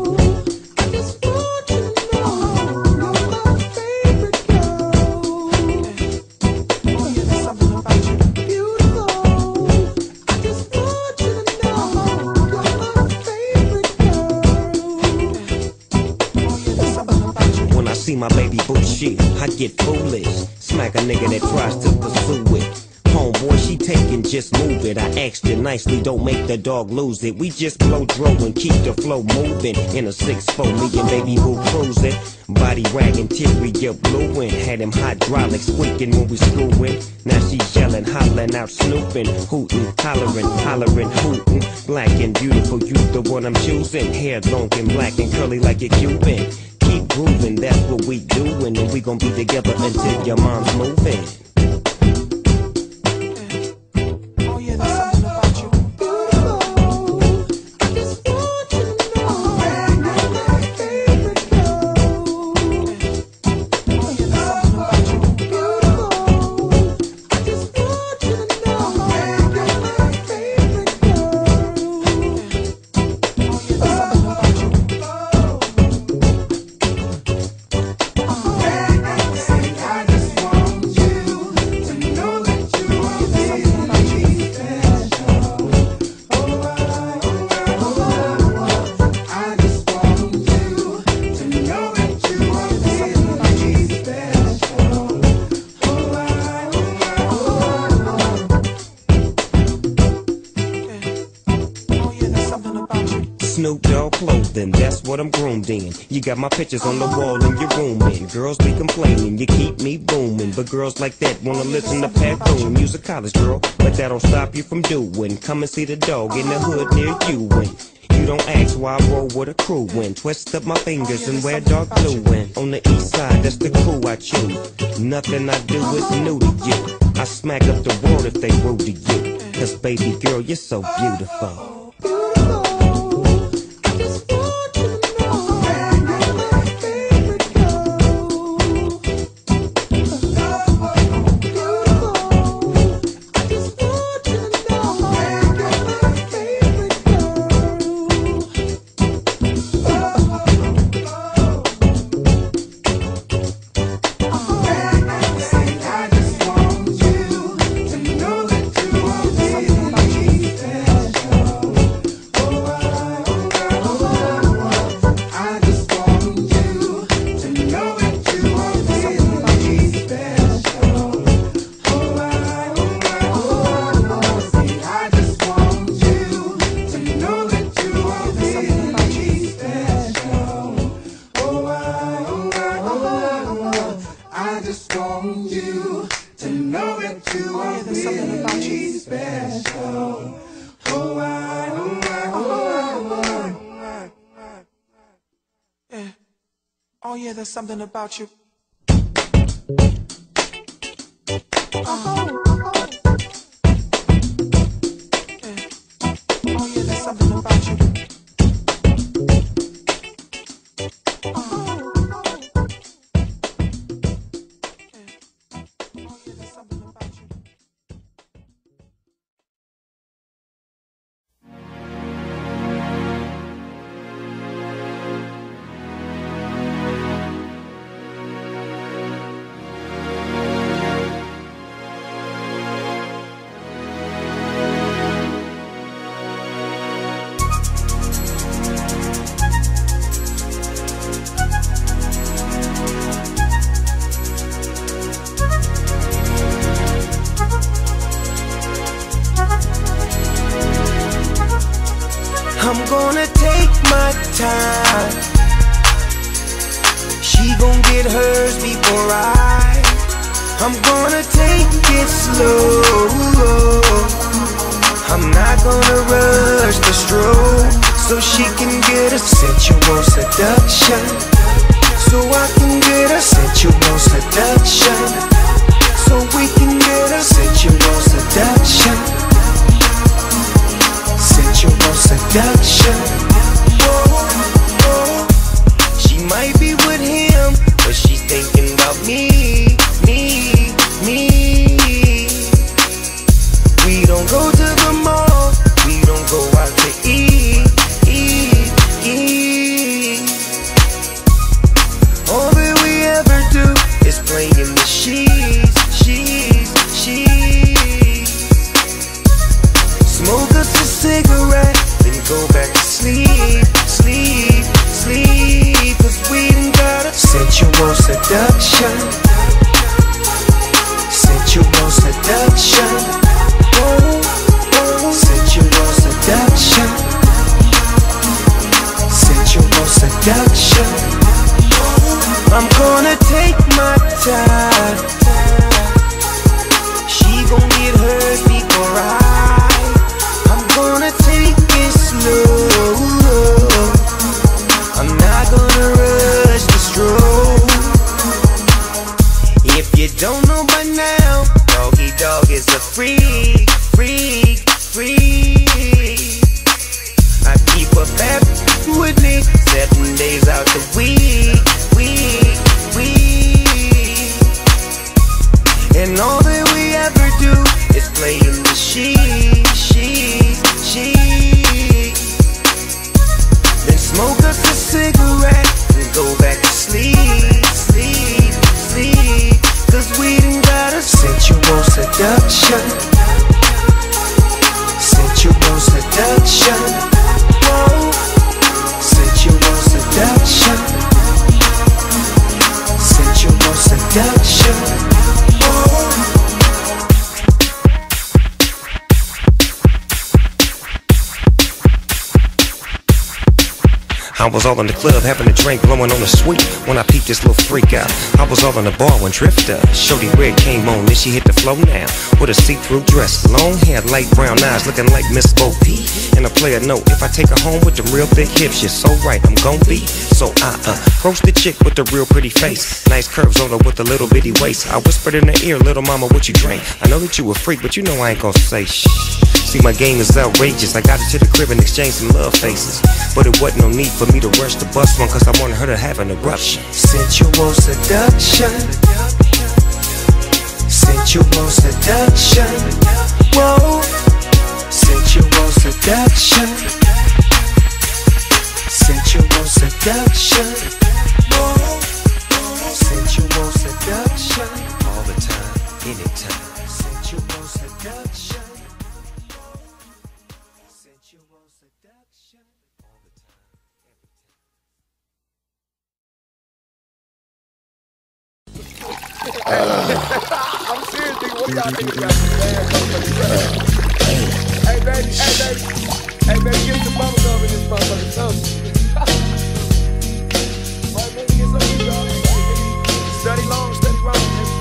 See my baby boo shit, I get foolish. Smack a nigga that tries to pursue it. Homeboy, she taking, just move it. I asked you nicely, don't make the dog lose it. We just blow dro and keep the flow moving. In a six four, me and baby boo cruising. Body wagging, interior blueing. Had him hydraulic squeaking when we screwing. Now she yelling, hollering out, snooping, hooting, hollering, hollering, hooting. Black and beautiful, you the one I'm choosing. Hair long and black and curly like a Cuban. Keep grooving, that's what we doing, and we gon' be together until your mom's moving. Oh yeah, there's something about you. I just want you to know you're my favorite girl. Oh yeah, there's something about you. I just want you to know you're my favorite girl. Oh yeah, there's something about you. Snoop Dogg clothing, that's what I'm groomed in. You got my pictures on the wall in your room, and girls be complaining, you keep me booming. But girls like that wanna listen to Pat Boone. You's a college girl, but that don't stop you from doing. Come and see the dog in the hood near you. And you don't ask why I roll with a crew when twist up my fingers and wear dark blue. And on the east side, that's the crew I choose. Nothing I do is new to you. I smack up the world if they rude to you. Cause baby girl, you're so beautiful. Oh yeah, there's something about you. Oh, yeah. Oh yeah, there's something about you. I'm gonna take my time. She gon' get hers before I. I'm gonna take it slow. I'm not gonna rush the stroke, so she can get a sensual seduction. So I can get a sensual seduction. So we can get a sensual seduction. Sensual seduction. Whoa, whoa. She might be with him, but she's thinking about me, me, me. We don't go to the mall, we don't go out to eat, eat, eat. All that we ever do is play in the sheets, sheets, sheets. Smoke us a cigarette, then go back to sleep, sleep, sleep. Cause we done got a sensual seduction. Sensual seduction. Oh, oh. Sensual seduction. Sensual seduction. I'm gonna take my time. She gon' get hers before I. I'm gonna take it slow. I'm not gonna rush the stroke. If you don't know by now, Doggy Dogg is a freak, freak, freak. I keep a bad with me seven days out the week, week, week. And all that we ever do is play in the sheets, sheets, sheets. Then smoke us a cigarette and go back to sleep, sleep, sleep. Cause we done got a sensual seduction. Sensual seduction. Whoa. Sensual seduction. Sensual seduction. Whoa. I was all in the club having a drink, blowing on the sweet when I peeped this little freak out. I was all in the bar when Drifter, Shorty Red came on, then she hit the flow now with a see-through dress, long hair, light brown eyes, looking like Miss Bo P. And a player note, if I take her home with the real thick hips, you're so right, I'm gon' be. So I uh, approached the chick with the real pretty face, nice curves on her with a little bitty waist. I whispered in her ear, little mama, what you drink? I know that you a freak, but you know I ain't gon' say shh. See, my game is outrageous. I got her to the crib and exchanged some love faces, but it wasn't no need for me to rush the bus one, cause I wanted her to have an eruption. Sensual seduction. Sensual seduction. Whoa. Sensual seduction. Sensual seduction. Whoa. Sensual seduction. All the time, anytime. Sensual seduction. Sensual seduction. All the time, every time. I'm serious, nigga. What y'all niggas got to say? Hey, baby, hey, baby. Hey, baby, give me the bubble gum in this motherfucker. So, right, baby, get some of these, y'all. Study long, study wrong, baby.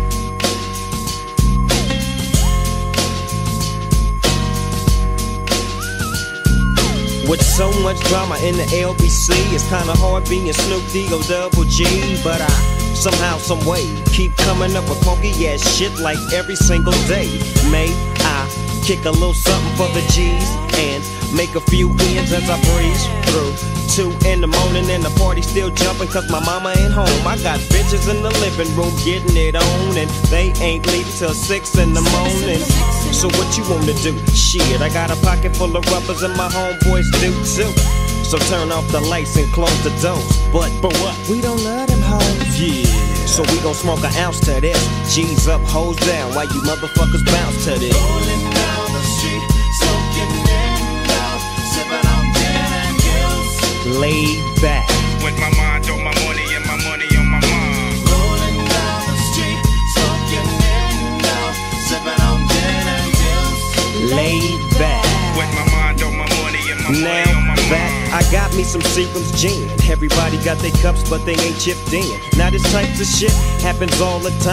With so much drama in the L B C, it's kinda hard being Snoop Dogg Double G, but I somehow, some way keep coming up with funky ass shit like every single day. May I kick a little something for the G's and make a few ends as I breeze through two in the morning and the party still jumping cause my mama ain't home. I got bitches in the living room getting it on and they ain't leaving till six in the morning. So what you wanna do? Shit, I got a pocket full of rubbers and my homeboys do too. So turn off the lights and close the doors. But, but what? We don't love them hoes. Yeah. So we gon' smoke an ounce to this. G's up, hoes down, while you motherfuckers bounce to this. Rolling down the street, smoking in out, sipping on gin and gills. Laid back. With my mind on my money and my money on my mind. Rolling down the street, smoking in out, sipping on gin and gills. Laid back. With my mind on my money and my money now on my back, mind. I got me some Seagram's gin. Everybody got their cups, but they ain't chipped in. Now this type of shit happens all the time.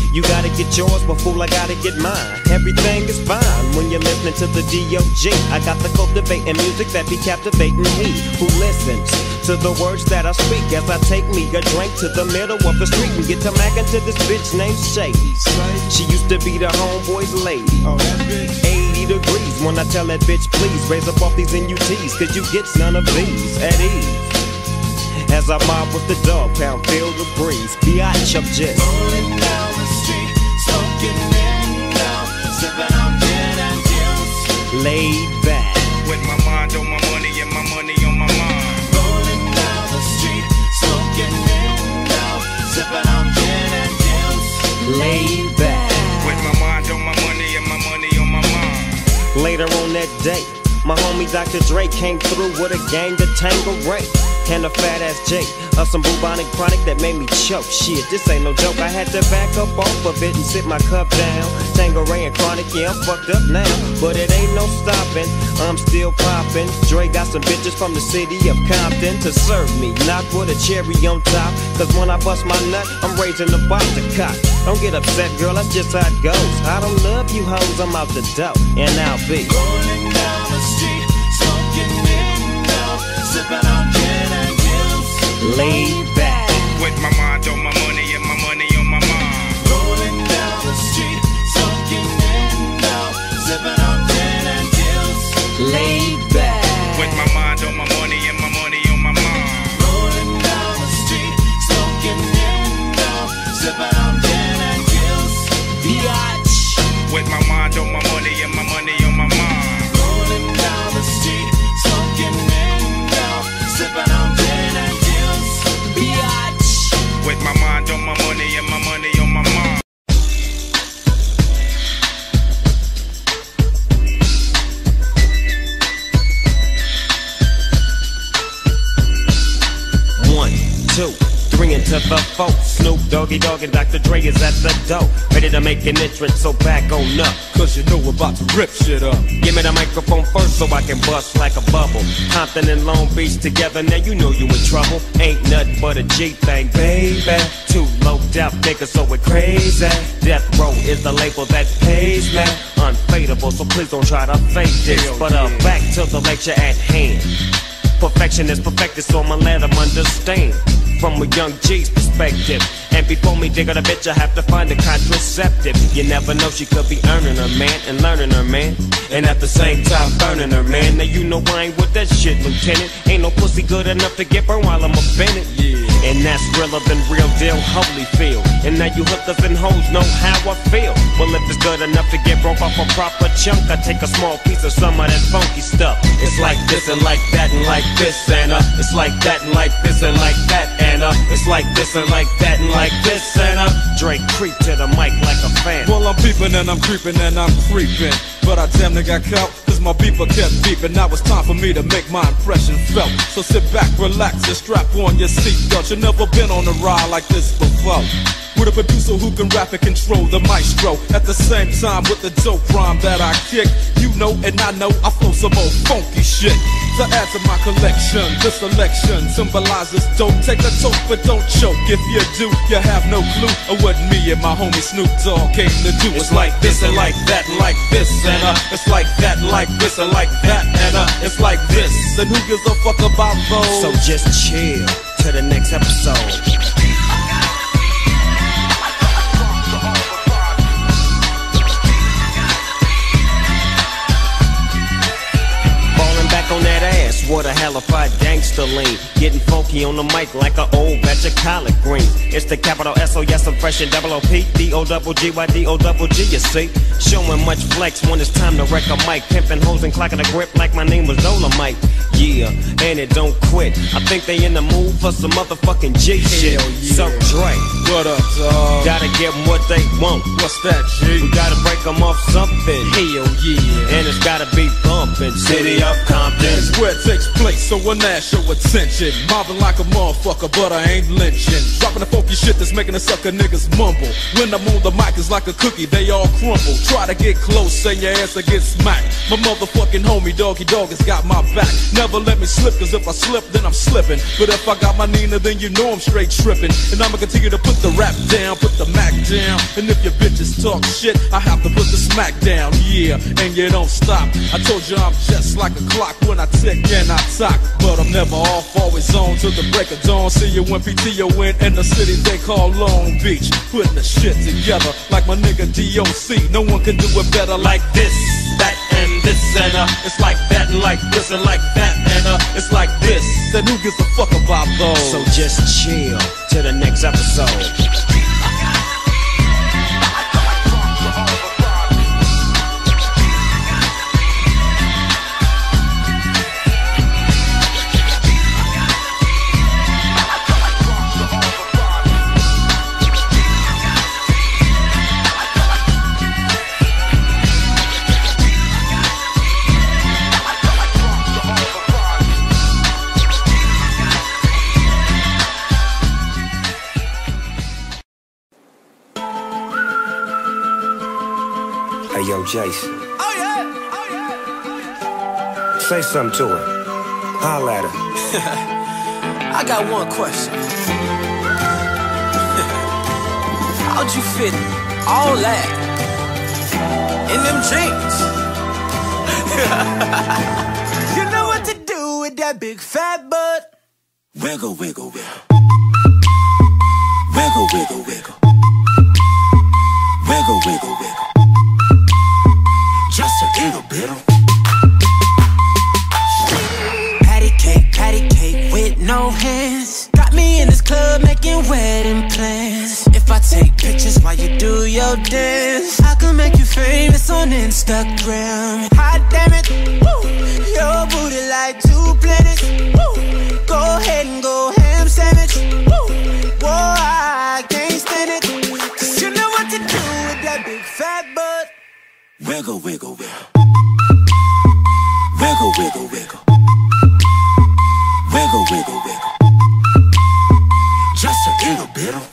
You gotta get yours, but fool, I gotta get mine. Everything is fine when you're listening to the D O G. I got the cultivating music that be captivating he who listens to the words that I speak as I take me a drink to the middle of the street and get to mackin' to this bitch named Shady. She used to be the homeboy's lady. eighty degrees when I tell that bitch, please raise up off these N U Ts, cause you get none of these at ease. As I mob with the dog pound, feel the breeze. Biatch, I'm just rolling down the street, smoking Indo, sipping on gin and juice. Laid back, with my mind on my money and my money on my mind. Rolling down the street, smoking Indo, sipping on gin and juice. Laid back, with my mind on my money and my money on my mind. Later on that day, my homie Doctor Dre came through with a gang to Tango Ray and a fat ass J of some bubonic chronic that made me choke. Shit, this ain't no joke. I had to back up off of it and sit my cup down. Tango Ray and chronic, yeah, I'm fucked up now, but it ain't no stopping. I'm still popping. Dre got some bitches from the city of Compton to serve me, not with a cherry on top. Cause when I bust my nut, I'm raising the bar to cock. Don't get upset, girl, that's just how it goes. I don't love you hoes, I'm out the dough, and I'll be rolling down the street, smoking Indo, sipping on gin and juice. Laid back, with my mind on my money and my money on my mind. Rolling down the street, smoking Indo, sipping on gin and juice. Laid back, with my mind on my money and my money on my mind. Rolling down the street, smoking Indo, sipping on gin and juice. Biatch, with my mind on my money and my money on my mind. Rolling down the street, smoking Indo, sipping on gin and juice. Biatch, with my mind on my money and my money on my mind. One, two, three into the four. Snoop Doggy Dogg and Doctor Dre is at the door, ready to make an entrance, so back on up. Cause you know we're about to rip shit up. Give me the microphone first so I can bust like a bubble. Compton and Long Beach together, now you know you in trouble. Ain't nothing but a G thing, baby. Too low death niggas, so we're crazy. Death Row is the label that pays me. Unfadable, so please don't try to fake this. But uh, back to the lecture at hand. Perfection is perfected, so I'ma let them understand from a young G's perspective. And before me dig on a bitch, I have to find a contraceptive. You never know, she could be earning her man and learning her man, and at the same time burning her man. Now you know I ain't with that shit, Lieutenant. Ain't no pussy good enough to get burned while I'm offended. Yeah. And that's realer than real deal, Holyfield. And now you hookers and hoes know how I feel. Well, if it's good enough to get broke off a proper chunk, I take a small piece of some of that funky stuff. It's like this and like that and like this and uh, it's like that and like this and like that and uh, it's like this and like that and like this and uh, Drake creep to the mic like a fan. Well, I'm peeping and I'm creeping and I'm creeping, but I damn near got caught, cause my beeper kept beeping. Now it's time for me to make my impression felt. So sit back, relax, and strap on your seatbelt. You've never been on a ride like this before, with a producer who can rap and control the maestro. At the same time with the dope rhyme that I kick, you know and I know I flow some old funky shit. To add to my collection, this selection symbolizes don't take a toke but don't choke. If you do, you have no clue of what me and my homie Snoop Dogg came to do. It's like this and like that and like this and uh, it's like that and like this and like that and uh, it's like this. And who gives a fuck about those? So just chill to the next episode. On that ass, what a halified gangster lean. Getting funky on the mic like an old batch of collard greens. It's the capital S O, yes I'm fresh and double O P D O double G Y D O double G, you see. Showing much flex when it's time to wreck a mic. Pimping hoes and clocking a grip like my name was Dolomite. Yeah, and it don't quit. I think they in the mood for some motherfucking G shit. Yeah. So Dre, what up, dog? Gotta give them what they want. What's that, G? We gotta break them off something. Hell yeah. And it's gotta be bumpin'. City of Compton. That's where it takes place, so when I show attention. Mobbing like a motherfucker, but I ain't lynching. Dropping the funky shit that's making the sucker niggas mumble. When I'm on the mic, it's like a cookie, they all crumble. Try to get close, say your ass will get smacked. My motherfucking homie, Doggy Dogg, has got my back. Never let me slip cause if I slip, then I'm slipping. But if I got my Nina, then you know I'm straight tripping. And I'ma continue to put the rap down, put the Mac down. And if your bitches talk shit, I have to put the smack down. Yeah, and you don't stop. I told you I'm just like a clock when I tick and I talk. But I'm never off, always on till the break of dawn. See you when P T O in in the city they call Long Beach. Putting the shit together like my nigga D O C. No one can do it better like this, that, and this, and uh, it's like that, and like this, and like that, and uh, it's like this. Then who gives a fuck about those? So just chill till the next episode. Hey, yo, Jason. Oh, yeah. Oh, yeah. Say something to her. Holla at her. I got one question. How'd you fit all that in them jeans? You know what to do with that big fat butt. Wiggle, wiggle, wiggle. Wiggle, wiggle, wiggle. Wiggle, wiggle, wiggle. Just a little bit of patty cake, patty cake with no hands. Got me in this club making wedding plans. If I take pictures while you do your dance, I can make you famous on Instagram. Hot damn it, woo. Your booty like two planets, woo. Go ahead and go ham sandwich, woo. Whoa, I can't stand it, cause you know what to do with that big fat butt. Wiggle, wiggle, wiggle. Wiggle, wiggle, wiggle. Wiggle, wiggle, wiggle. Just a little bit of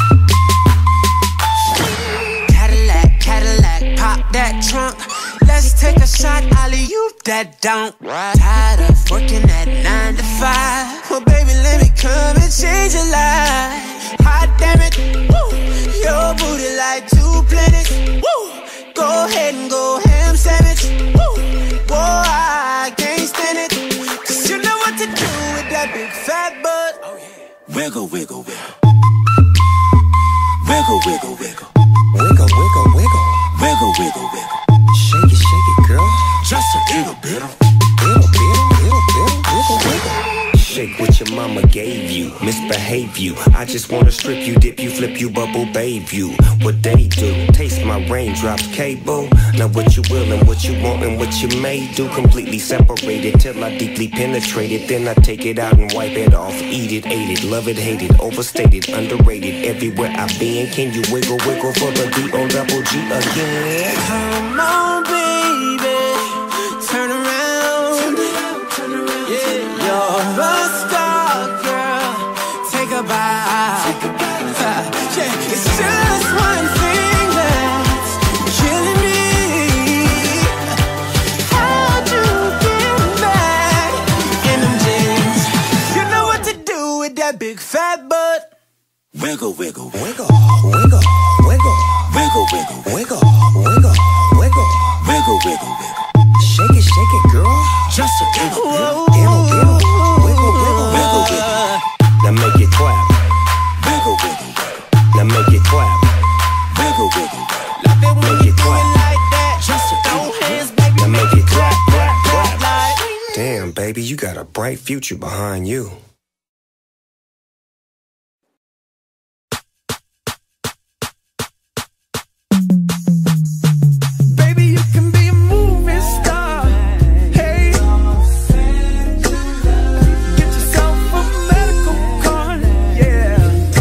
Cadillac, Cadillac, pop that trunk. Let's take a shot, alley-oop that don't. Tired of working at nine to five. Well, baby, let me come and change your life. Hot damn it, woo. Your booty like two planets, woo. Go ahead and go ham sandwich, woo. Whoa, I can't stand it, cause you know what to do with that big fat butt. Oh, yeah. Wiggle, wiggle, wiggle. Wiggle, wiggle, wiggle. Wiggle, wiggle, wiggle. Wiggle, wiggle, wiggle. Shake it, shake it, girl. Just a little bit of Little bit, little bit, wiggle, wiggle. Shake what your mama gave you, misbehave you. I just wanna strip you, dip you, flip you, bubble babe you. What they do, taste my raindrops, cable. Now what you will and what you want and what you may do. Completely separated till I deeply penetrate it. Then I take it out and wipe it off. Eat it, ate it, love it, hate it. Overstated, underrated, everywhere I've been. Can you wiggle, wiggle for the D O double G again? Come on, baby, turn around. Yeah, you're a star, girl. Take a bite. Yeah, it's just one thing that's killing me. How'd you get back in them jeans? You know what to do with that big fat butt. Wiggle, wiggle, Wiggle, wiggle, wiggle. wiggle, wiggle, Wiggle, wiggle, wiggle. wiggle, wiggle, wiggle. Shake it, shake it, girl. Just a little bit. Little, little. Wiggle, wiggle, Wiggle, wiggle. Now make it clap. Wiggle, wiggle, wiggle. Now make it clap. Wiggle, wiggle, wiggle. Love it when you do it like that. Just a throw hands, baby. Now make it clap, clap, clap. Damn, baby, you got a bright future behind you. Baby, you can be a movie star. Hey, get yourself a medical card. Yeah,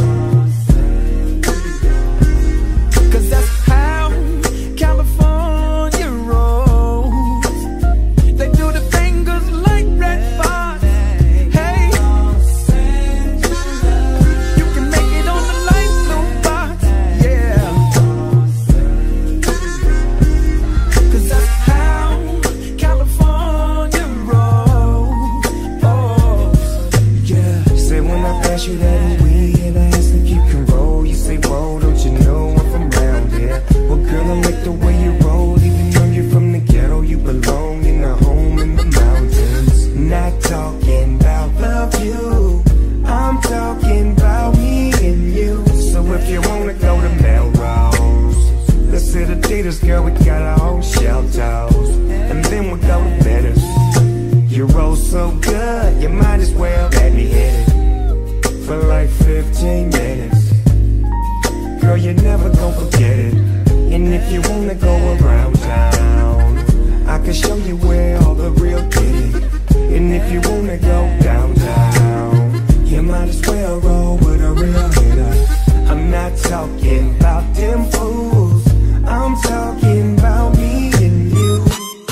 cause that's how California rolls. They do the fingers like red bars. Hey, ask you that we, and I ask if you can roll. You say, whoa, don't you know I'm from round here? Well, girl, I like the way you roll. Even though you're from the ghetto, you belong in a home in the mountains. Not talking about love you, I'm talking about me and you. So if you wanna go to Melrose, let's hit Adidas, girl, we got our own shelters. And then we'll go to Venice. You roll so good, you might as well let me hit it for like fifteen minutes. Girl, you're never gonna forget it. And if you wanna go around town, I can show you where all the real get it. And if you wanna go downtown, you might as well roll with a real hitter. I'm not talking about them fools, I'm talking about me and you.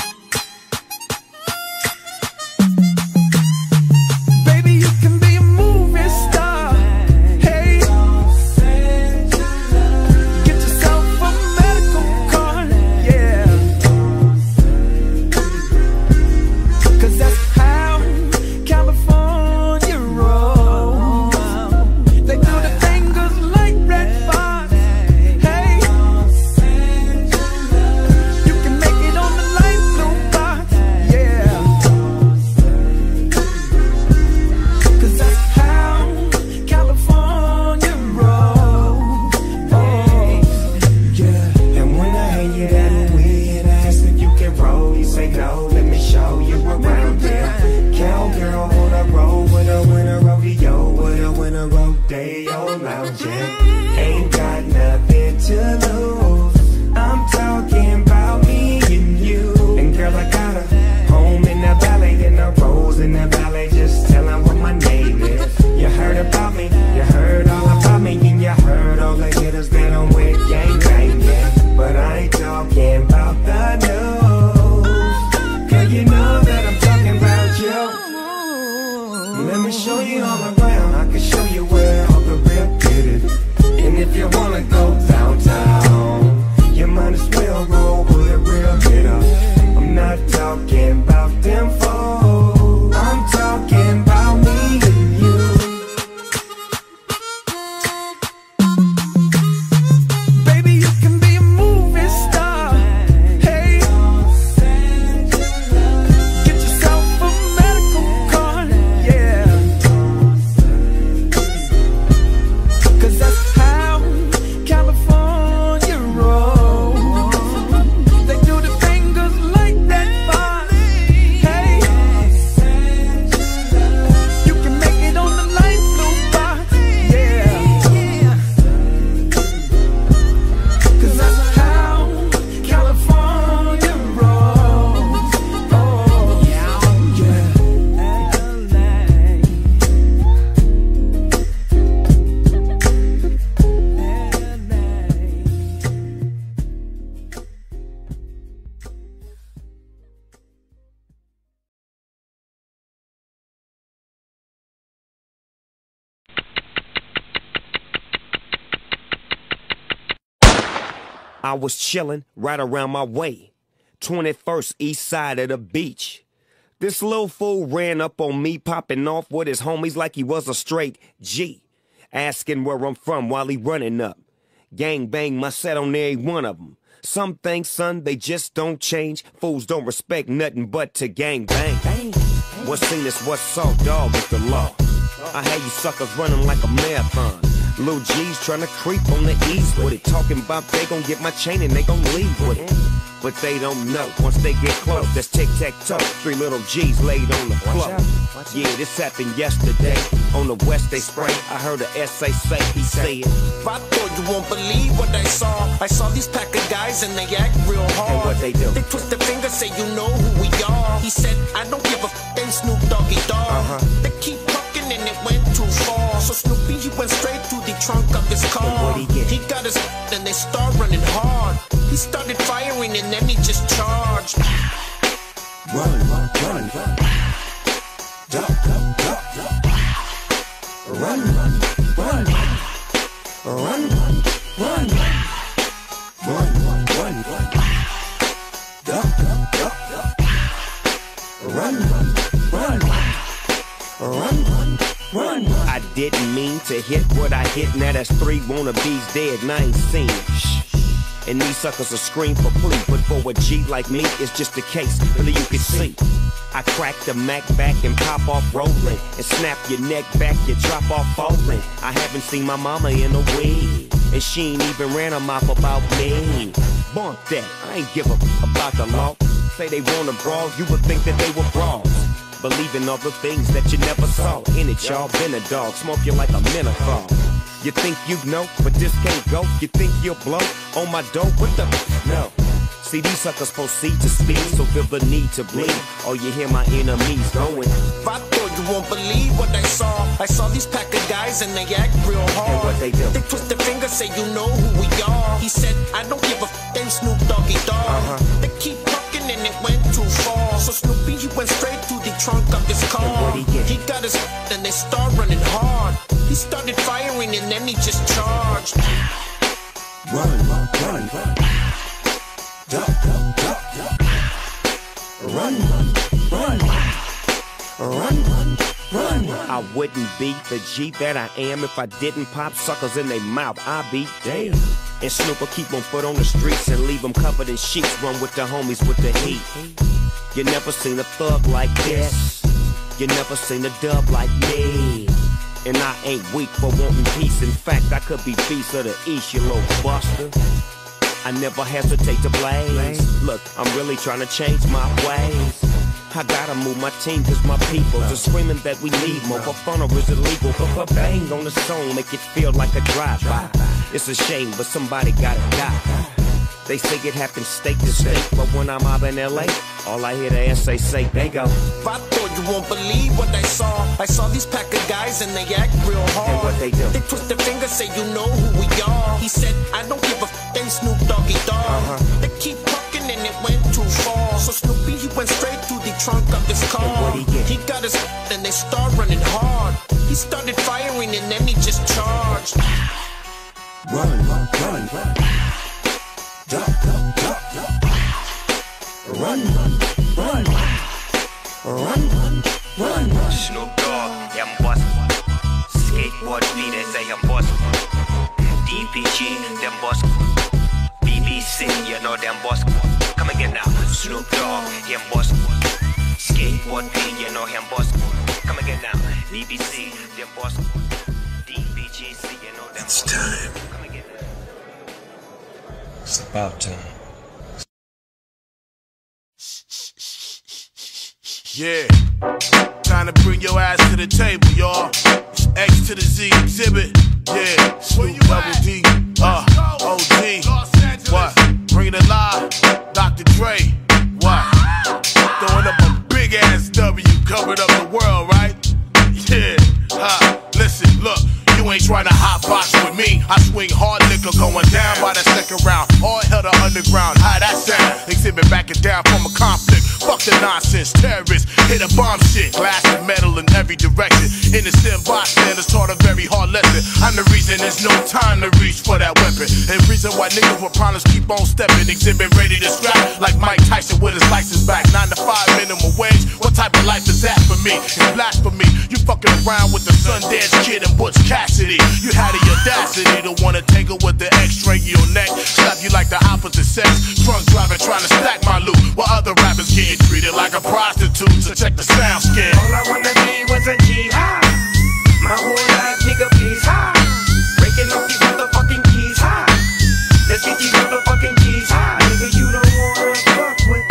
Baby, you can be a movie star. Hey, get yourself a medical card, yeah. Cause that's how California rolls. They do the fingers like red bars. Hey, you can make it on the light blue box, yeah. Cause that's how California rolls, oh, yeah. And when I hand you that weed, I ask if you can roll. You say no, let me show you around here. Cowgirl on a roll with a winter rodeo, with a winter rodeo lounging. Ain't got nothing to lose, I'm talking about me and you. And girl, I got a home in the valley, and a rose in the valley. Just tell them what my name is. You heard about me, you heard all about me, and you heard all the hitters that I'm with, gang banging. But I ain't talking about the news, girl, you know that I'm talking about you. Let me show you all around, I can show you where all the real get it. And if you wanna go downtown, you might as well roll with a real hitter. I'm not talking about them fools, I'm talking about me and you. Baby, you can be a movie star. Hey, get yourself a medical card, yeah. Cause that's how California rolls. They do the fingers like that bars. Hey, you can make it on the light blue box, yeah. Cause that's how California rolls, oh, yeah. I was chillin' right around my way, twenty-first east side of the beach. This little fool ran up on me, popping off with his homies like he was a straight G, asking where I'm from while he running up. Gang bang my set on every one of them. Some things, son, they just don't change. Fools don't respect nothing but to gang bang. What's seen is what's saw, dog is the law. I had you suckers running like a marathon. Little G's trying to creep on the ease with it, talking about they gon' get my chain and they gon' leave with it. But they don't know, once they get close, that's tic-tac-toe. Three little G's laid on the floor. Yeah, this happened yesterday. On the west they spray, I heard a S A say, he said, I thought you won't believe what I saw. I saw these pack of guys and they act real hard. And what they do? They twist their fingers, say you know who we are. He said, I don't give a f***, and Snoop Doggy Dogg. Uh-huh. They keep talking and it went too far. So Snoopy, he went straight to the trunk of his car. What'd he get? He got his f***, and they start running hard. He started firing and then he just charged. Run, run, run, run. Duck, duck, duck, duck. Run, run, run, run. Run, run, run, run. Run, run, run, run. Duck, duck, duck, duck. Run, run, run, run. Run, run, run. I didn't mean to hit what I hit. Now that's three wannabes dead and I ain't seen it. Shh. And these suckers will scream for plea, but for a G like me, it's just a case, really you can see. I crack the Mac back and pop off rolling, and snap your neck back, you drop off falling. I haven't seen my mama in a week, and she ain't even ran her mouth about me. Bump that, I ain't give a about the law. Say they wanna brawl, you would think that they were brawls. Believe in other things that you never saw. In it, y'all been a dog, smoke you like a menthol. You think you know, but this can't go. You think you'll blow on my dope? What the? No. See, these suckers proceed to speed, so feel the need to bleed. Oh, you hear my enemies going. I thought you won't believe what I saw. I saw these pack of guys and they act real hard. And what they do? They twist their fingers, say you know who we are. He said, I don't give a f***, then Snoop Doggy Dogg. Uh-huh. They keep talking and it went too far. So Snoopy, he went straight through the trunk of his car. And he, he got his f***, and they start running hard. He started firing and then he just charged. Run, run, run, run. Duck, duck, duck, duck. Run, run, run. Run, run, run. I wouldn't be the G that I am if I didn't pop suckers in their mouth. I'd be damn. And Snoop will keep one foot on the streets and leave them covered in sheets. Run with the homies with the heat. You never seen a thug like this. You never seen a dub like me. And I ain't weak for wanting peace. In fact, I could be beast of the East, you little buster. I never hesitate to blaze. Look, I'm really trying to change my ways. I gotta move my team cause my people are screaming that we need more. For fun or is illegal, but for bang on the song, make it feel like a drive-by. It's a shame, but somebody gotta die. They say it happens state to state, but when I'm out in L A, all I hear the ass say, say, they go. I thought you won't believe what I saw. I saw these pack of guys and they act real hard. And what they do? They twist their fingers, say you know who we are. He said, I don't give a f***, then Snoop Doggy Dogg. Uh-huh. They keep talking and it went too far. So Snoopy, he went straight through the trunk of his car. And what he get? He got his f***, and they start running hard. He started firing and then he just charged. Run, run, run, run. Duck, duck, duck, duck. Run, run, run. Run, run, run, run. Snoop Dogg, them boss. Skateboard beaters, say them boss. D P G, them boss. B B C, you know them boss. Come again now. Snoop Dogg, him boss. Skateboard beat, you know him boss. Come again now. B B C, them boss. D P G, C, you know them boss. It's time. Come again now. It's about time. Yeah, time to bring your ass to the table, y'all. It's X to the Z exhibit. Yeah, Snoop Double D, uh, O G. What? Bring it alive, Doctor Dre. What? Throwing up a big ass W, covered up the world, right? Yeah, huh? Listen, look. You ain't trying to hot box with me. I swing hard liquor going down by the second round. All hell to underground. How that sound? Exhibit backing down from a conflict. Fuck the nonsense. Terrorists hit a bomb shit. Glass and metal in every direction. Innocent bystanders taught a very hard lesson. I'm the reason there's no time to reach for that weapon. And reason why niggas with problems keep on stepping. Exhibit ready to scrap like Mike Tyson with his license back. Nine to five minimum wage. What type of life is that for me? It's blasphemy. You fucking around with the Sundance Kid and Butch Cassidy. You had the audacity to wanna take her with the X-ray in your neck. Slap you like the opposite sex. Drunk driving trying to stack my loot, while other rappers getting treated like a prostitute. So check the sound scan. All I wanna be was a G high. My whole life, nigga, please high. Breaking off these motherfucking keys high. Let's get these motherfucking keys high. Nigga, you don't wanna fuck with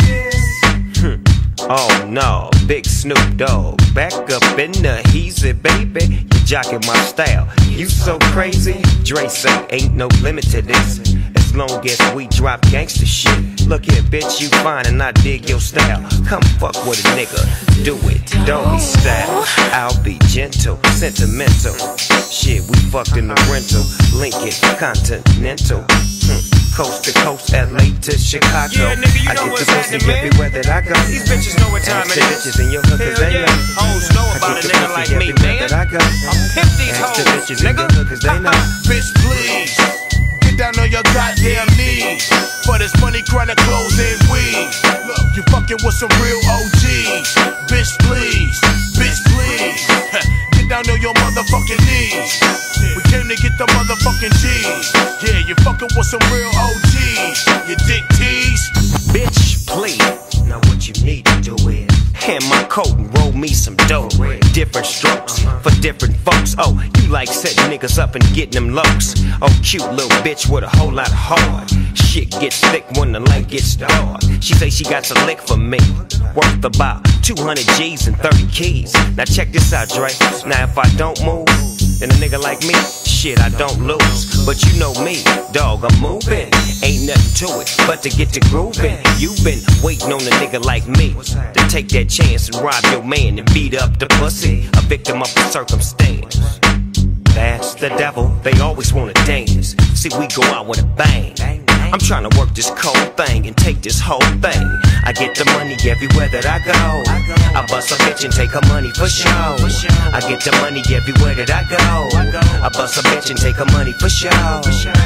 this. Oh no, big Snoop Dogg, back up in the heezy, baby. You jocking my style, you so crazy. Dre say ain't no limit to this, as long as we drop gangsta shit. Look here, bitch, you fine and I dig your style. Come fuck with a nigga, do it, doggy style. I'll be gentle, sentimental. Shit, we fucked in the rental, Lincoln, Continental. Hmm. Coast to coast, L A to Chicago. Yeah, nigga, you know I get the pussy everywhere that I go. These bitches know what time it is. Bitches in your hood, cause they know. Hoes know about a nigga like me, man. That I go. I'm pimp these hoes, bitches in your hood, cause they know. Bitch, please get down on your goddamn knees for this money, chronic clothes and weed. You fucking with some real O Gs. Bitch, please, bitch, please. Get down on your motherfucking knees. We came to get the motherfucking G's. Yeah, you fucking with some real O Gs. You dick tease. Bitch, please. Now what you need to do is hand my coat and roll me some dope. Different strokes for different folks. Oh, you like setting niggas up and getting them lokes. Oh, cute little bitch with a whole lot of heart. Shit gets thick when the light gets dark. She say she got a lick for me, worth about two hundred G's and thirty keys. Now check this out, Dre. Now if I don't move, then a nigga like me, shit, I don't lose. But you know me, dog, I'm moving. Ain't nothing to it but to get to grooving. You've been waiting on a nigga like me to take that chance and rob your man and beat up the pussy, a victim of the circumstance. That's the devil, they always wanna dance. See, we go out with a bang. I'm trying to work this cold thing and take this whole thing. I get the money everywhere that I go. I bust a bitch and take her money for show. I get the money everywhere that I go. I bust a bitch and take her money for show.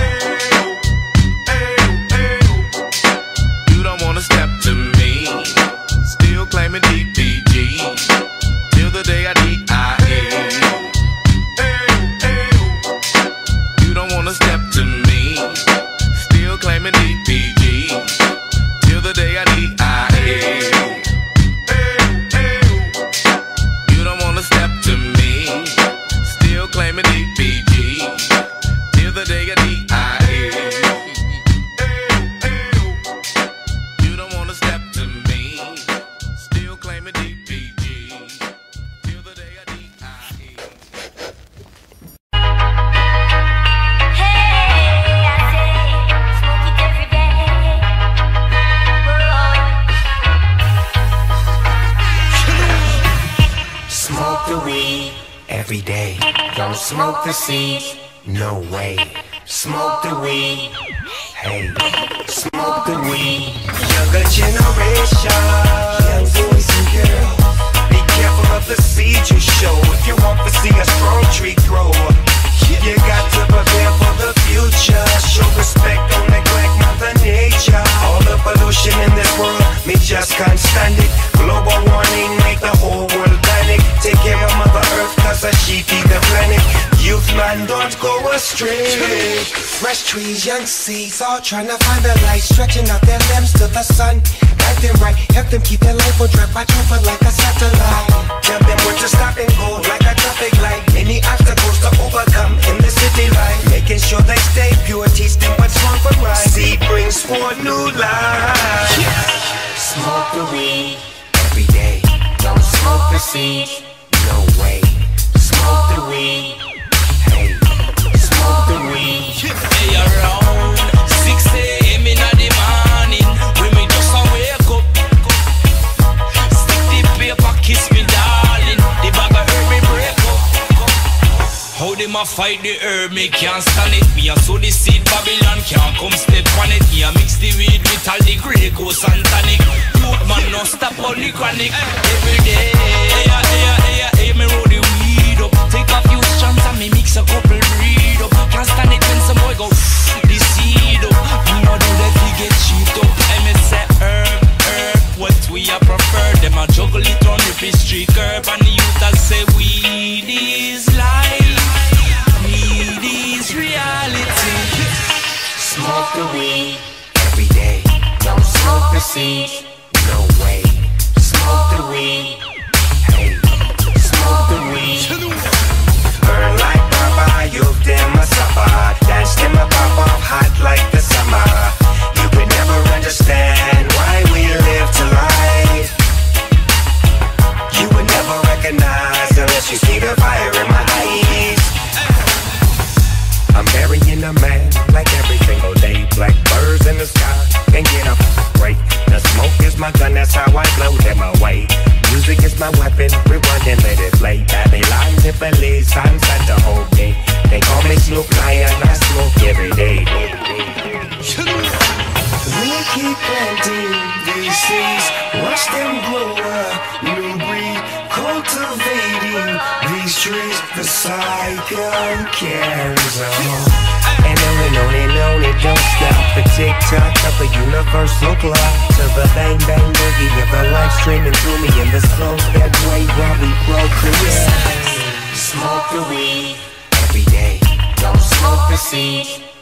You don't wanna step to me, still claiming D P G, till the day I D I E. You don't wanna step to me, still claiming D P G, till the day I D I E. You don't wanna step to me, still claiming D P G, till the day I D I E. You don't wanna step to me, still claiming D P G, till the day I D I E. Smoke the weed every day. Don't smoke the seeds, no way. Smoke the weed, hey. Smoke the weed. Younger generation, young boys and girls, be careful of the seeds you show. If you want to see a strong tree grow, you got to prepare for the future. Show respect, don't neglect Mother Nature. All the pollution in this world, me just can't stand it. Global warming make the whole world panic. Take care of Mother Earth, cause she feed the planet. Youth man, don't go astray. Fresh trees, young seeds, all trying to find the light, stretching out their limbs to the sun. Guide them right, help them keep their life on track, watch over like a satellite. Tell them where to stop and go, like a traffic light. Many obstacles to overcome in the city life, making sure they stay pure, teach them what's wrong for right. Seed brings forth new life. Smoke the weed every day. Don't smoke the seed, no way. Smoke the weed, hey. Smoke the weed. Hey, around six A M in the morning, when me just a wake up, stick the paper, kiss me darling, the bag of herb me break up. How them a fight the herb, me can't stand it. Me a sow the seed, Babylon can't come step on it. Me a mix the weed with all the Grey Goose and tonic. Youth man no stop on the chronic. Every day, hey, hey, hey, hey, me roll the weed up. Take a few strands and me mix a couple breed up. Can't stand it when some boy go the seed up. Me no do that we get cheat up. I me say herb, herb, what we a prefer. Them a juggle it on the street curb, and the youth a say weed is life, weed is reality. Smoke the weed every day. Don't smoke the seed, no way. Smoke the weed, hey. Smoke the weed. Burn like Baba, you've them a suffer. Dance them a pop off hot like the summer. You could never understand why we live to life. You would never recognize unless you see the fire in my eyes. I'm burying a man like every single day. Black birds in the sky, can't get a break. The smoke is my gun, that's how I blow them away. Music is my weapon, rewind and let it play. Babylon, Tiffany, sunset the whole day. They call me Snoop Lion, I smoke every day. We keep planting these seeds, watch them grow up, new breed, cultivating these trees. The cycle carries on. And on and on and on, it don't stop. The tick-tock of the universal clock, to the bang-bang boogie of the life streaming through me in the slow that way while we procreate. Smoke the weed every day. Don't smoke the seed.